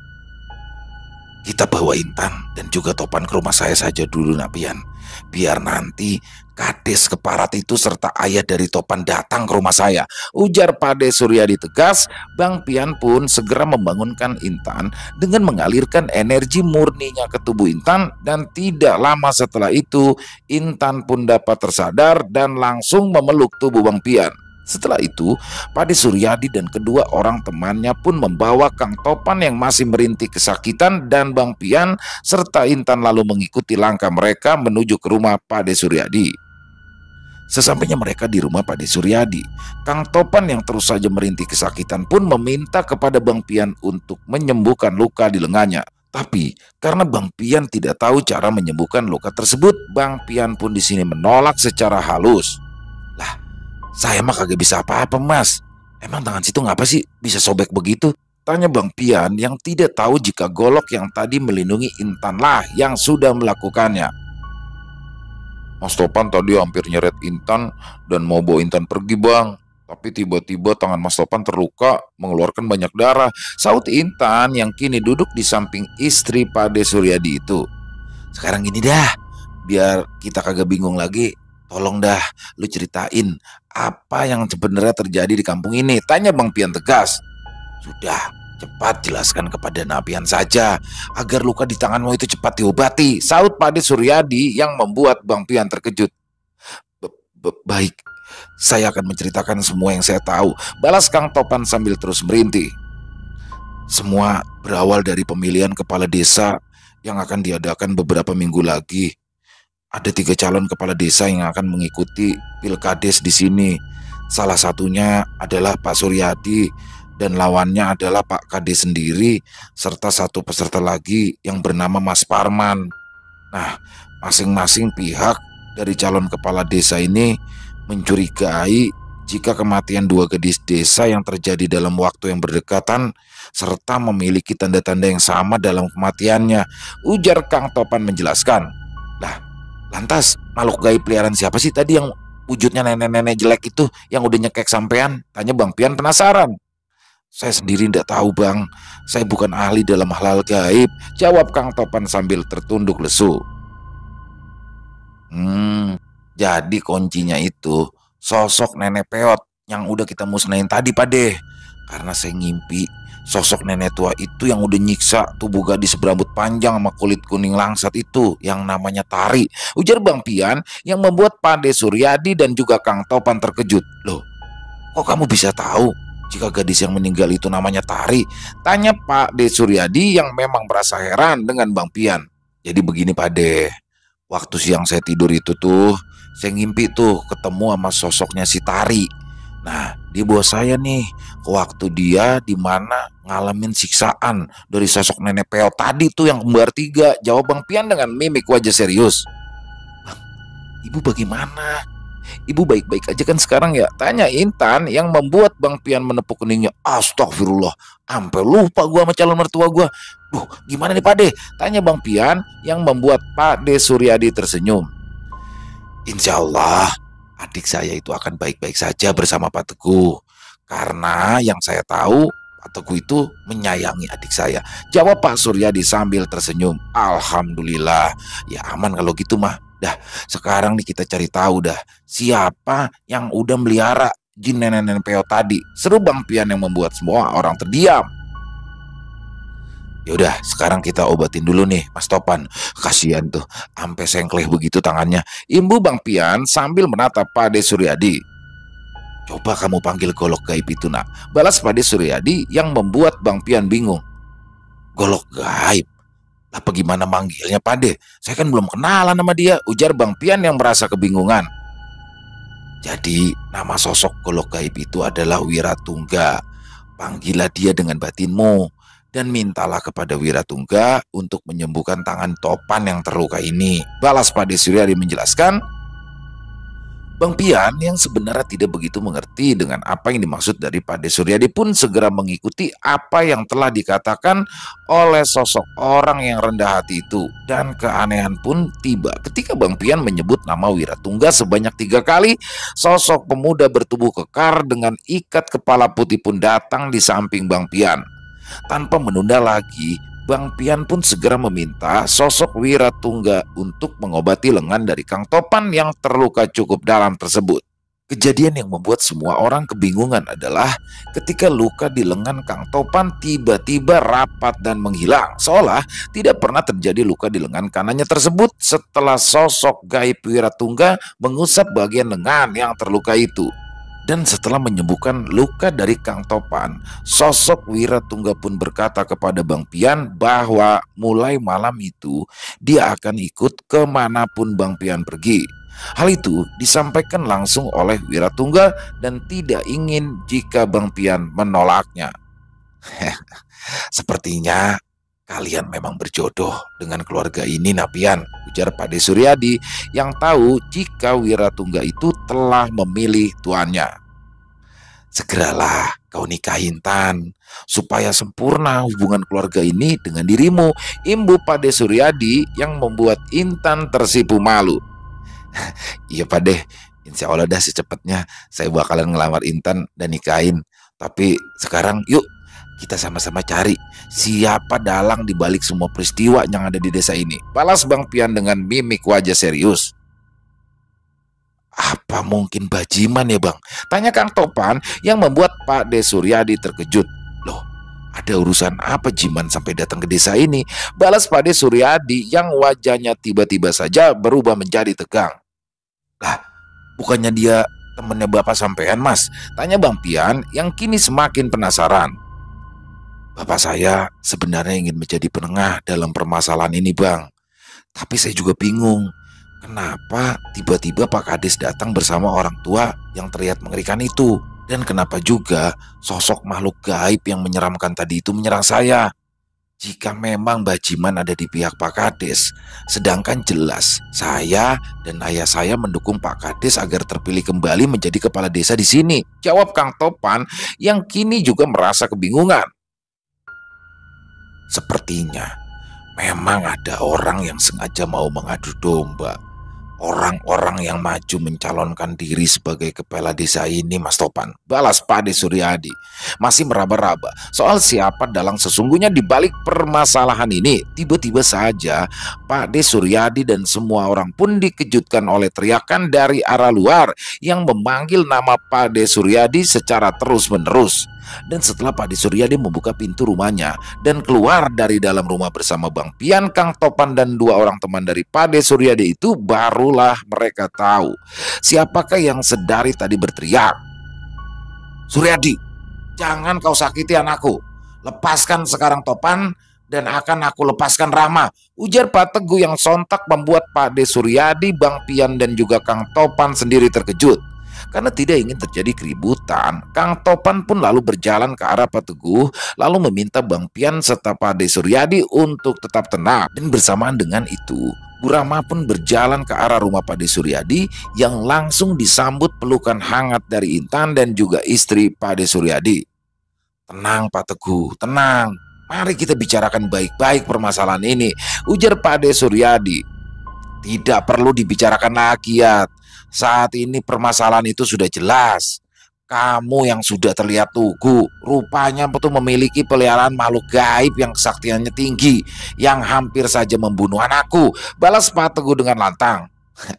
Kita bawa Intan dan juga Topan ke rumah saya saja dulu, Nak Pian. Biar nanti Kades Keparat itu serta ayah dari Topan datang ke rumah saya, ujar Pak De Suryadi tegas. Bang Pian pun segera membangunkan Intan dengan mengalirkan energi murninya ke tubuh Intan, dan tidak lama setelah itu Intan pun dapat tersadar dan langsung memeluk tubuh Bang Pian. Setelah itu, Pak De Suryadi dan kedua orang temannya pun membawa Kang Topan yang masih merintih kesakitan dan Bang Pian serta Intan lalu mengikuti langkah mereka menuju ke rumah Pak De Suryadi. Sesampainya mereka di rumah Pak De Suryadi, Kang Topan yang terus saja merintih kesakitan pun meminta kepada Bang Pian untuk menyembuhkan luka di lengannya. Tapi karena Bang Pian tidak tahu cara menyembuhkan luka tersebut, Bang Pian pun di sini menolak secara halus. Lah, saya mah kagak bisa apa-apa, Mas. Emang tangan situ ngapa sih bisa sobek begitu? Tanya Bang Pian yang tidak tahu jika golok yang tadi melindungi Intan lah yang sudah melakukannya. Mas Topan tadi hampir nyeret Intan dan mau bawa Intan pergi, Bang. Tapi tiba-tiba tangan Mas Topan terluka, mengeluarkan banyak darah, saut Intan yang kini duduk di samping istri Pak De Suryadi itu. Sekarang gini dah, biar kita kagak bingung lagi. Tolong dah, lu ceritain apa yang sebenarnya terjadi di kampung ini, tanya Bang Pian tegas. Sudah, cepat jelaskan kepada Napian saja agar luka di tanganmu itu cepat diobati, saut Pak De Suryadi yang membuat Bang Pian terkejut. Baik, saya akan menceritakan semua yang saya tahu, balas Kang Topan sambil terus merintih. Semua berawal dari pemilihan kepala desa yang akan diadakan beberapa minggu lagi. Ada 3 calon kepala desa yang akan mengikuti pilkades di sini. Salah satunya adalah Pak Suryadi dan lawannya adalah Pak Kades sendiri serta satu peserta lagi yang bernama Mas Parman. Nah, masing-masing pihak dari calon kepala desa ini mencurigai jika kematian 2 gadis desa yang terjadi dalam waktu yang berdekatan serta memiliki tanda-tanda yang sama dalam kematiannya, ujar Kang Topan menjelaskan. Lah, lantas makhluk gaib peliharaan siapa sih tadi yang wujudnya nenek-nenek jelek itu yang udah nyekek sampean? Tanya Bang Pian penasaran. Saya sendiri tidak tahu, Bang. Saya bukan ahli dalam hal-hal gaib, jawab Kang Topan sambil tertunduk lesu. Jadi kuncinya itu sosok nenek peot yang udah kita musnahin tadi, Pak De. Karena saya ngimpi sosok nenek tua itu yang udah nyiksa tubuh gadis berambut panjang sama kulit kuning langsat itu yang namanya Tari, ujar Bang Pian yang membuat Pak De Suryadi dan juga Kang Topan terkejut. Loh, kok kamu bisa tahu jika gadis yang meninggal itu namanya Tari? Tanya Pak De Suryadi yang memang merasa heran dengan Bang Pian. Jadi begini, Pak De. Waktu siang saya tidur itu tuh, saya ngimpi tuh ketemu sama sosoknya si Tari. Nah, dia bawa saya nih ke waktu dia di mana ngalamin siksaan dari sosok nenek peot tadi tuh yang kembar 3, jawab Bang Pian dengan mimik wajah serius. Bang, ibu bagaimana? Ibu baik-baik aja kan sekarang ya? Tanya Intan yang membuat Bang Pian menepuk keningnya. Astagfirullah, sampai lupa gua sama calon mertua gua. Duh, gimana nih Pak De? Tanya Bang Pian yang membuat Pak De Suryadi tersenyum. Insya Allah adik saya itu akan baik-baik saja bersama Pak Teguh. Karena yang saya tahu Pak Teguh itu menyayangi adik saya, jawab Pak Suryadi sambil tersenyum. Alhamdulillah, ya aman kalau gitu mah. Dah, sekarang nih kita cari tahu dah siapa yang udah melihara jin nenek-nenek peot tadi, seru Bang Pian yang membuat semua orang terdiam. Yaudah, sekarang kita obatin dulu nih Mas Topan. Kasihan tuh, sampai sengkleh begitu tangannya, imbu Bang Pian sambil menatap Pak De Suryadi. Coba kamu panggil golok gaib itu, Nak, balas Pak De Suryadi yang membuat Bang Pian bingung. Golok gaib? Apa gimana manggilnya, Pak De? Saya kan belum kenalan sama dia, ujar Bang Pian yang merasa kebingungan. Jadi nama sosok golok gaib itu adalah Wiratungga. Panggillah dia dengan batinmu dan mintalah kepada Wiratungga untuk menyembuhkan tangan Topan yang terluka ini. Balas Pade Suryadi menjelaskan. Bang Pian yang sebenarnya tidak begitu mengerti dengan apa yang dimaksud dari Pade Suryadi pun segera mengikuti apa yang telah dikatakan oleh sosok orang yang rendah hati itu. Dan keanehan pun tiba ketika Bang Pian menyebut nama Wiratungga sebanyak 3 kali. Sosok pemuda bertubuh kekar dengan ikat kepala putih pun datang di samping Bang Pian. Tanpa menunda lagi, Bang Pian pun segera meminta sosok Wiratungga untuk mengobati lengan dari Kang Topan yang terluka cukup dalam tersebut. Kejadian yang membuat semua orang kebingungan adalah ketika luka di lengan Kang Topan tiba-tiba rapat dan menghilang, seolah tidak pernah terjadi luka di lengan kanannya tersebut setelah sosok gaib Wiratungga mengusap bagian lengan yang terluka itu. Dan setelah menyembuhkan luka dari Kang Topan, sosok Wiratungga pun berkata kepada Bang Pian bahwa mulai malam itu dia akan ikut kemanapun Bang Pian pergi. Hal itu disampaikan langsung oleh Wiratungga dan tidak ingin jika Bang Pian menolaknya. Sepertinya kalian memang berjodoh dengan keluarga ini, Napian, ujar Pade Suryadi yang tahu jika Wiratungga itu telah memilih tuannya. Segeralah kau nikahi Intan supaya sempurna hubungan keluarga ini dengan dirimu, imbu Pade Suryadi yang membuat Intan tersipu malu. Iya Pade, insya Allah dah secepatnya saya bakalan ngelamar Intan dan nikahin. Tapi sekarang yuk kita sama-sama cari siapa dalang di balik semua peristiwa yang ada di desa ini. Balas Bang Pian dengan mimik wajah serius. Apa mungkin Bajiman ya Bang? Tanya Kang Topan yang membuat Pade Suryadi terkejut. Loh, ada urusan apa Jiman sampai datang ke desa ini? Balas Pade Suryadi yang wajahnya tiba-tiba saja berubah menjadi tegang. Lah, bukannya dia temennya Bapak sampean Mas? Tanya Bang Pian yang kini semakin penasaran. Bapak saya sebenarnya ingin menjadi penengah dalam permasalahan ini Bang. Tapi saya juga bingung, kenapa tiba-tiba Pak Kades datang bersama orang tua yang terlihat mengerikan itu? Dan kenapa juga sosok makhluk gaib yang menyeramkan tadi itu menyerang saya? Jika memang Bajiman ada di pihak Pak Kades, sedangkan jelas saya dan ayah saya mendukung Pak Kades agar terpilih kembali menjadi kepala desa di sini. Jawab Kang Topan yang kini juga merasa kebingungan. Sepertinya memang ada orang yang sengaja mau mengadu domba orang-orang yang maju mencalonkan diri sebagai kepala desa ini, Mas Topan. Balas Pade Suryadi masih meraba-raba soal siapa dalang sesungguhnya di balik permasalahan ini. Tiba-tiba saja Pade Suryadi dan semua orang pun dikejutkan oleh teriakan dari arah luar yang memanggil nama Pade Suryadi secara terus-menerus. Dan setelah Pade Suryadi membuka pintu rumahnya dan keluar dari dalam rumah bersama Bang Pian, Kang Topan dan 2 orang teman dari Pade Suryadi itu, barulah mereka tahu siapakah yang sedari tadi berteriak. Suryadi, jangan kau sakiti anakku. Lepaskan sekarang Topan dan akan aku lepaskan Rama, ujar Pak Teguh yang sontak membuat Pade Suryadi, Bang Pian dan juga Kang Topan sendiri terkejut. Karena tidak ingin terjadi keributan, Kang Topan pun lalu berjalan ke arah Pak Teguh, lalu meminta Bang Pian serta Pade Suryadi untuk tetap tenang. Dan bersamaan dengan itu, Bu Rama pun berjalan ke arah rumah Pade Suryadi yang langsung disambut pelukan hangat dari Intan dan juga istri Pade Suryadi. Tenang Pak Teguh, tenang. Mari kita bicarakan baik-baik permasalahan ini, ujar Pade Suryadi. Tidak perlu dibicarakan lagi ya. Saat ini permasalahan itu sudah jelas. Kamu yang sudah terlihat lugu, rupanya betul memiliki peliharaan makhluk gaib yang kesaktiannya tinggi, yang hampir saja membunuh anakku. Balas Pak Teguh dengan lantang.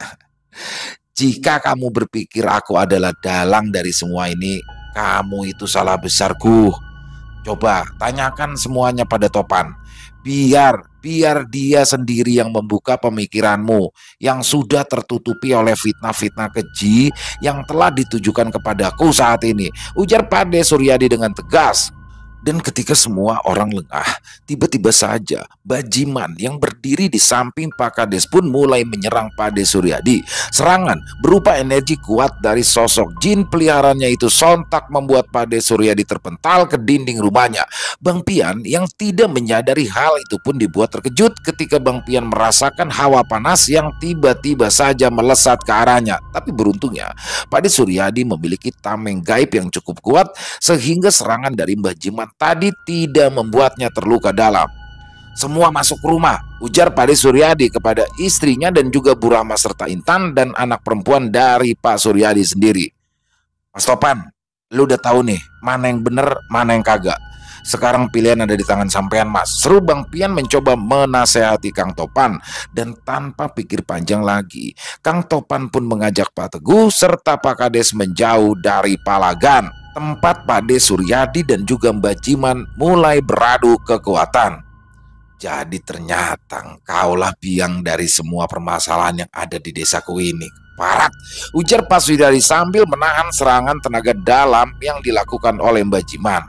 Jika kamu berpikir aku adalah dalang dari semua ini, kamu itu salah besar, Guh. Coba tanyakan semuanya pada Topan. Biar dia sendiri yang membuka pemikiranmu yang sudah tertutupi oleh fitnah-fitnah keji yang telah ditujukan kepadaku saat ini, ujar Pade Suryadi dengan tegas. Dan ketika semua orang lengah, tiba-tiba saja Bajiman yang berdiri di samping Pak Kades pun mulai menyerang Pade Suryadi. Serangan berupa energi kuat dari sosok jin peliharaannya itu sontak membuat Pade Suryadi terpental ke dinding rumahnya. Bang Pian yang tidak menyadari hal itu pun dibuat terkejut ketika Bang Pian merasakan hawa panas yang tiba-tiba saja melesat ke arahnya. Tapi beruntungnya Pade Suryadi memiliki tameng gaib yang cukup kuat sehingga serangan dari Mbah Jiman tadi tidak membuatnya terluka dalam. Semua masuk rumah, ujar Pade Suryadi kepada istrinya dan juga Bu Rahma serta Intan dan anak perempuan dari Pak Suryadi sendiri. Mas Topan, lu udah tahu nih mana yang bener, mana yang kagak. Sekarang pilihan ada di tangan sampean, Mas. Seru Bang Pian mencoba menasehati Kang Topan. Dan tanpa pikir panjang lagi, Kang Topan pun mengajak Pak Teguh serta Pak Kades menjauh dari Palagan, tempat Pade Suryadi dan juga Mbah Jiman mulai beradu kekuatan. Jadi ternyata kaulah biang dari semua permasalahan yang ada di desaku ini. Parat, ujar Pak Suryadi sambil menahan serangan tenaga dalam yang dilakukan oleh Mbah Jiman.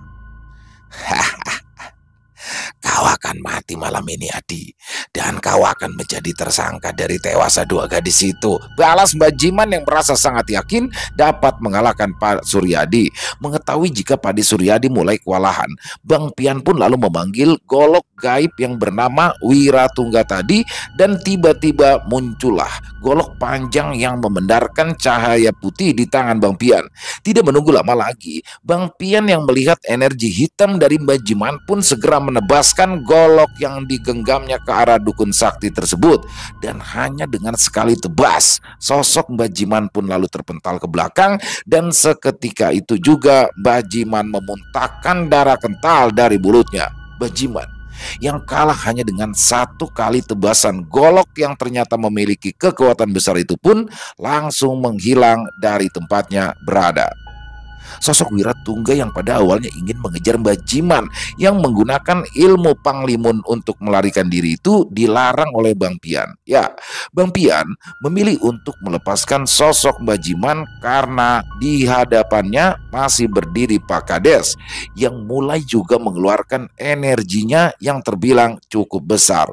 Kau akan mati malam ini, Adi, dan kau akan menjadi tersangka dari tewasnya dua gadis itu, balas Mbah Jiman yang merasa sangat yakin dapat mengalahkan Pak Suryadi. Mengetahui jika Pade Suryadi mulai kewalahan, Bang Pian pun lalu memanggil golok gaib yang bernama Wiratungga tadi, dan tiba-tiba muncullah golok panjang yang memendarkan cahaya putih di tangan Bang Pian. Tidak menunggu lama lagi, Bang Pian yang melihat energi hitam dari Mbah Jiman pun segera menebaskan golok yang digenggamnya ke arah dukun sakti tersebut. Dan hanya dengan sekali tebas, sosok Mbah Jiman pun lalu terpental ke belakang, dan seketika itu juga Mbah Jiman memuntahkan darah kental dari mulutnya. Mbah Jiman yang kalah hanya dengan satu kali tebasan golok yang ternyata memiliki kekuatan besar itu pun langsung menghilang dari tempatnya berada. Sosok Wiratungga yang pada awalnya ingin mengejar Mbah Jiman yang menggunakan ilmu Panglimun untuk melarikan diri itu dilarang oleh Bang Pian. Ya, Bang Pian memilih untuk melepaskan sosok Mbah Jiman karena di hadapannya masih berdiri Pak Kades yang mulai juga mengeluarkan energinya yang terbilang cukup besar.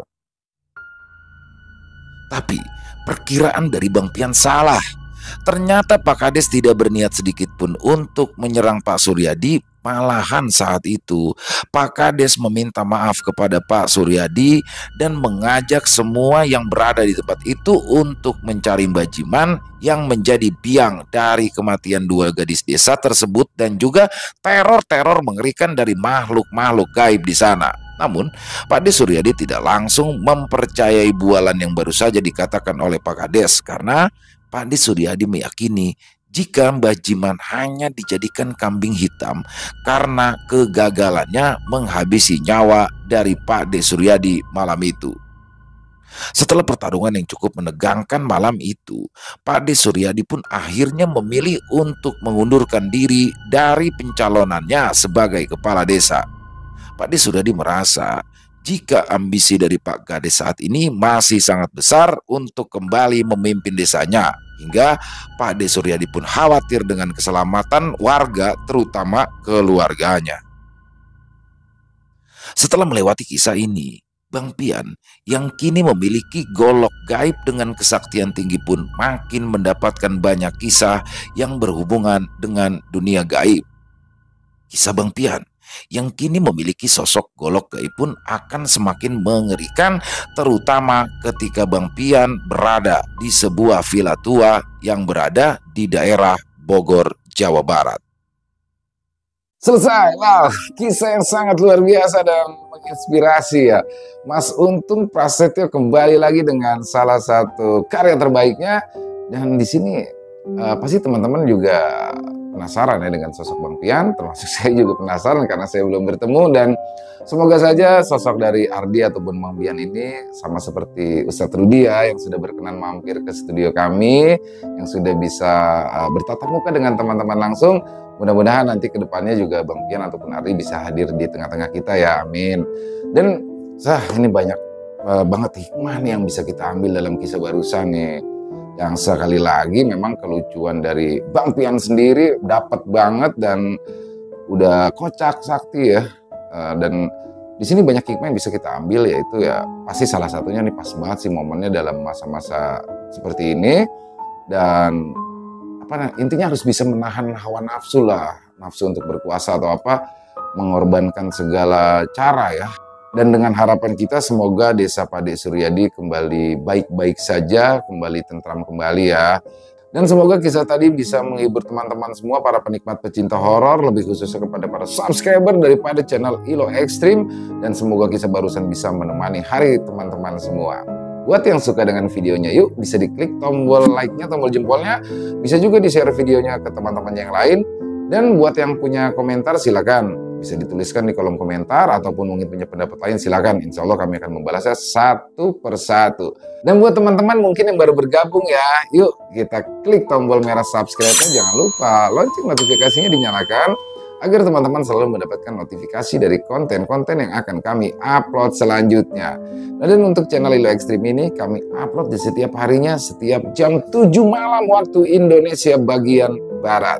Tapi perkiraan dari Bang Pian salah. Ternyata Pak Kades tidak berniat sedikit pun untuk menyerang Pak Suryadi. Malahan saat itu Pak Kades meminta maaf kepada Pak Suryadi dan mengajak semua yang berada di tempat itu untuk mencari Mbah Jiman yang menjadi biang dari kematian dua gadis desa tersebut dan juga teror-teror mengerikan dari makhluk-makhluk gaib di sana. Namun, Pade Suryadi tidak langsung mempercayai bualan yang baru saja dikatakan oleh Pak Kades karena Pade Suryadi meyakini jika Mbah Jiman hanya dijadikan kambing hitam karena kegagalannya menghabisi nyawa dari Pade Suryadi malam itu. Setelah pertarungan yang cukup menegangkan malam itu, Pade Suryadi pun akhirnya memilih untuk mengundurkan diri dari pencalonannya sebagai kepala desa. Pade Suryadi merasa jika ambisi dari Pak Kades saat ini masih sangat besar untuk kembali memimpin desanya, hingga Pade Suryadi pun khawatir dengan keselamatan warga, terutama keluarganya. Setelah melewati kisah ini, Bang Pian yang kini memiliki golok gaib dengan kesaktian tinggi pun makin mendapatkan banyak kisah yang berhubungan dengan dunia gaib. Kisah Bang Pian yang kini memiliki sosok golok gaib pun akan semakin mengerikan, terutama ketika Bang Pian berada di sebuah villa tua yang berada di daerah Bogor, Jawa Barat. Selesai. Wow, kisah yang sangat luar biasa dan menginspirasi ya. Mas Untung Prasetyo kembali lagi dengan salah satu karya terbaiknya, dan di sini pasti teman-teman juga penasaran ya dengan sosok Bang Pian, termasuk saya juga penasaran karena saya belum bertemu, dan semoga saja sosok dari Ardi ataupun Bang Pian ini sama seperti Ustadz Rudi ya, yang sudah berkenan mampir ke studio kami, yang sudah bisa bertatap muka dengan teman-teman langsung. Mudah-mudahan nanti ke depannya juga Bang Pian ataupun Ardi bisa hadir di tengah-tengah kita ya, amin. Dan ini banyak banget hikmah nih yang bisa kita ambil dalam kisah barusan nih. Yang sekali lagi memang kelucuan dari Bang Pian sendiri dapat banget dan udah kocak sakti ya. Dan di sini banyak hikmah yang bisa kita ambil, yaitu ya pasti salah satunya nih pas banget sih momennya dalam masa-masa seperti ini. Dan intinya harus bisa menahan hawa nafsu lah, nafsu untuk berkuasa atau mengorbankan segala cara ya. Dan dengan harapan kita semoga Desa Pade Suryadi kembali baik-baik saja, kembali tentram kembali ya. Dan semoga kisah tadi bisa menghibur teman-teman semua, para penikmat pecinta horor, lebih khususnya kepada para subscriber daripada channel Ilo Extreme. Dan semoga kisah barusan bisa menemani hari teman-teman semua. Buat yang suka dengan videonya, yuk bisa diklik tombol like-nya, tombol jempolnya. Bisa juga di-share videonya ke teman-teman yang lain. Dan buat yang punya komentar silakan bisa dituliskan di kolom komentar, ataupun mungkin punya pendapat lain silakan. Insya Allah kami akan membalasnya satu persatu. Dan buat teman-teman mungkin yang baru bergabung ya, yuk kita klik tombol merah subscribe-nya. Jangan lupa lonceng notifikasinya dinyalakan agar teman-teman selalu mendapatkan notifikasi dari konten-konten yang akan kami upload selanjutnya. Dan untuk channel Ilo Extreme ini kami upload di setiap harinya, setiap jam 7 malam waktu Indonesia bagian Barat.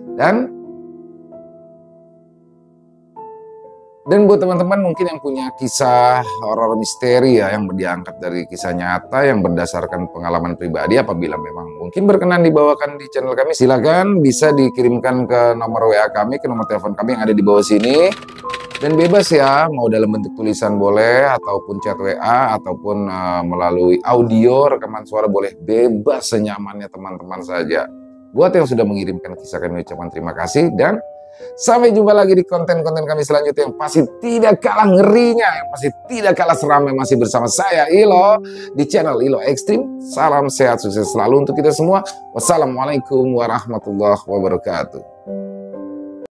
Dan buat teman-teman mungkin yang punya kisah horor misteri ya, yang diangkat dari kisah nyata yang berdasarkan pengalaman pribadi, apabila memang mungkin berkenan dibawakan di channel kami, silakan bisa dikirimkan ke nomor WA kami, ke nomor telepon kami yang ada di bawah sini. Dan bebas ya, mau dalam bentuk tulisan boleh, ataupun chat WA, ataupun melalui audio, rekaman suara boleh, bebas senyamannya teman-teman saja. Buat yang sudah mengirimkan kisah, kami ucapkan terima kasih, dan sampai jumpa lagi di konten-konten kami selanjutnya yang pasti tidak kalah ngerinya, yang pasti tidak kalah seram, yang masih bersama saya Ilo di channel Ilo Extreme. Salam sehat, sukses selalu untuk kita semua. Wassalamualaikum warahmatullahi wabarakatuh.